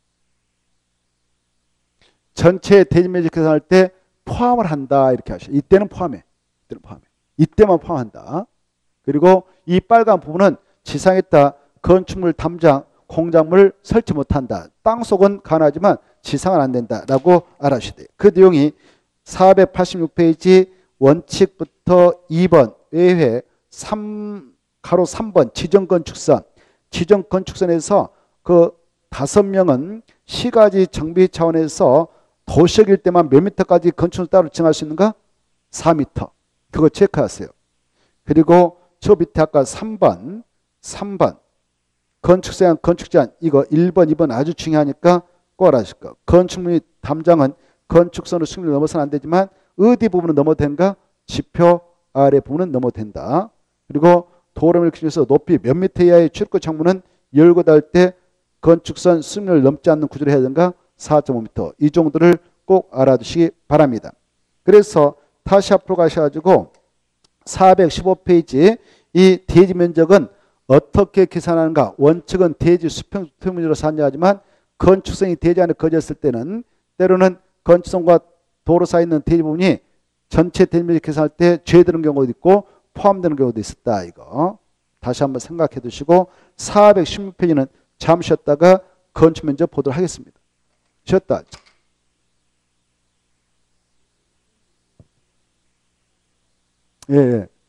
전체 대지 면적 계산할 때 포함을 한다 이렇게 하셔. 이때는 포함해. 이때는 포함해. 이때만 포함한다. 그리고 이 빨간 부분은 지상에다 건축물 담장, 공작물 설치 못한다. 땅속은 가능하지만 지상은 안 된다라고 알아주셔야 돼요. 그 내용이 사백팔십육 페이지 원칙부터 이 번 외회 삼 가로 삼 번 지정건축선 지정건축선에서 그 다섯 명은 시가지 정비 차원에서 도시역일 때만 몇 미터까지 건축을 따로 정할 수 있는가? 사 미터. 그거 체크하세요. 그리고 저 밑에 아까 삼 번 삼 번 건축세안 건축제한 이거 일 번 이 번 아주 중요하니까 꼭 알아주실 거. 건축물 및 담장은 건축선의 수준을 넘어서는 안 되지만 어디 부분은 넘어도 된가? 지표 아래 부분은 넘어도 된다. 그리고 도로를 기준해서 높이 몇 미터 이하의 출입구 창문은 열고 닫을 때 건축선 수준을 넘지 않는 구조를 해야 되는가? 사 점 오 미터. 이 정도를 꼭 알아두시기 바랍니다. 그래서 다시 앞으로 가셔가지고 사백십오 페이지 이 대지 면적은 어떻게 계산하는가? 원칙은 대지 수평 표면으로 산정하지만 건축선이 대지 안에 거졌을 때는 때로는 건축선과 도로 사이에 있는 대지 부분이 전체 대지 면적 계산할 때 제외되는 경우도 있고 포함되는 경우도 있었다. 이거 다시 한번 생각해 두시고 사백십육 페이지는 잠시 쉬었다가 건축 면적 보도록 하겠습니다. 쉬었다. 예, 예.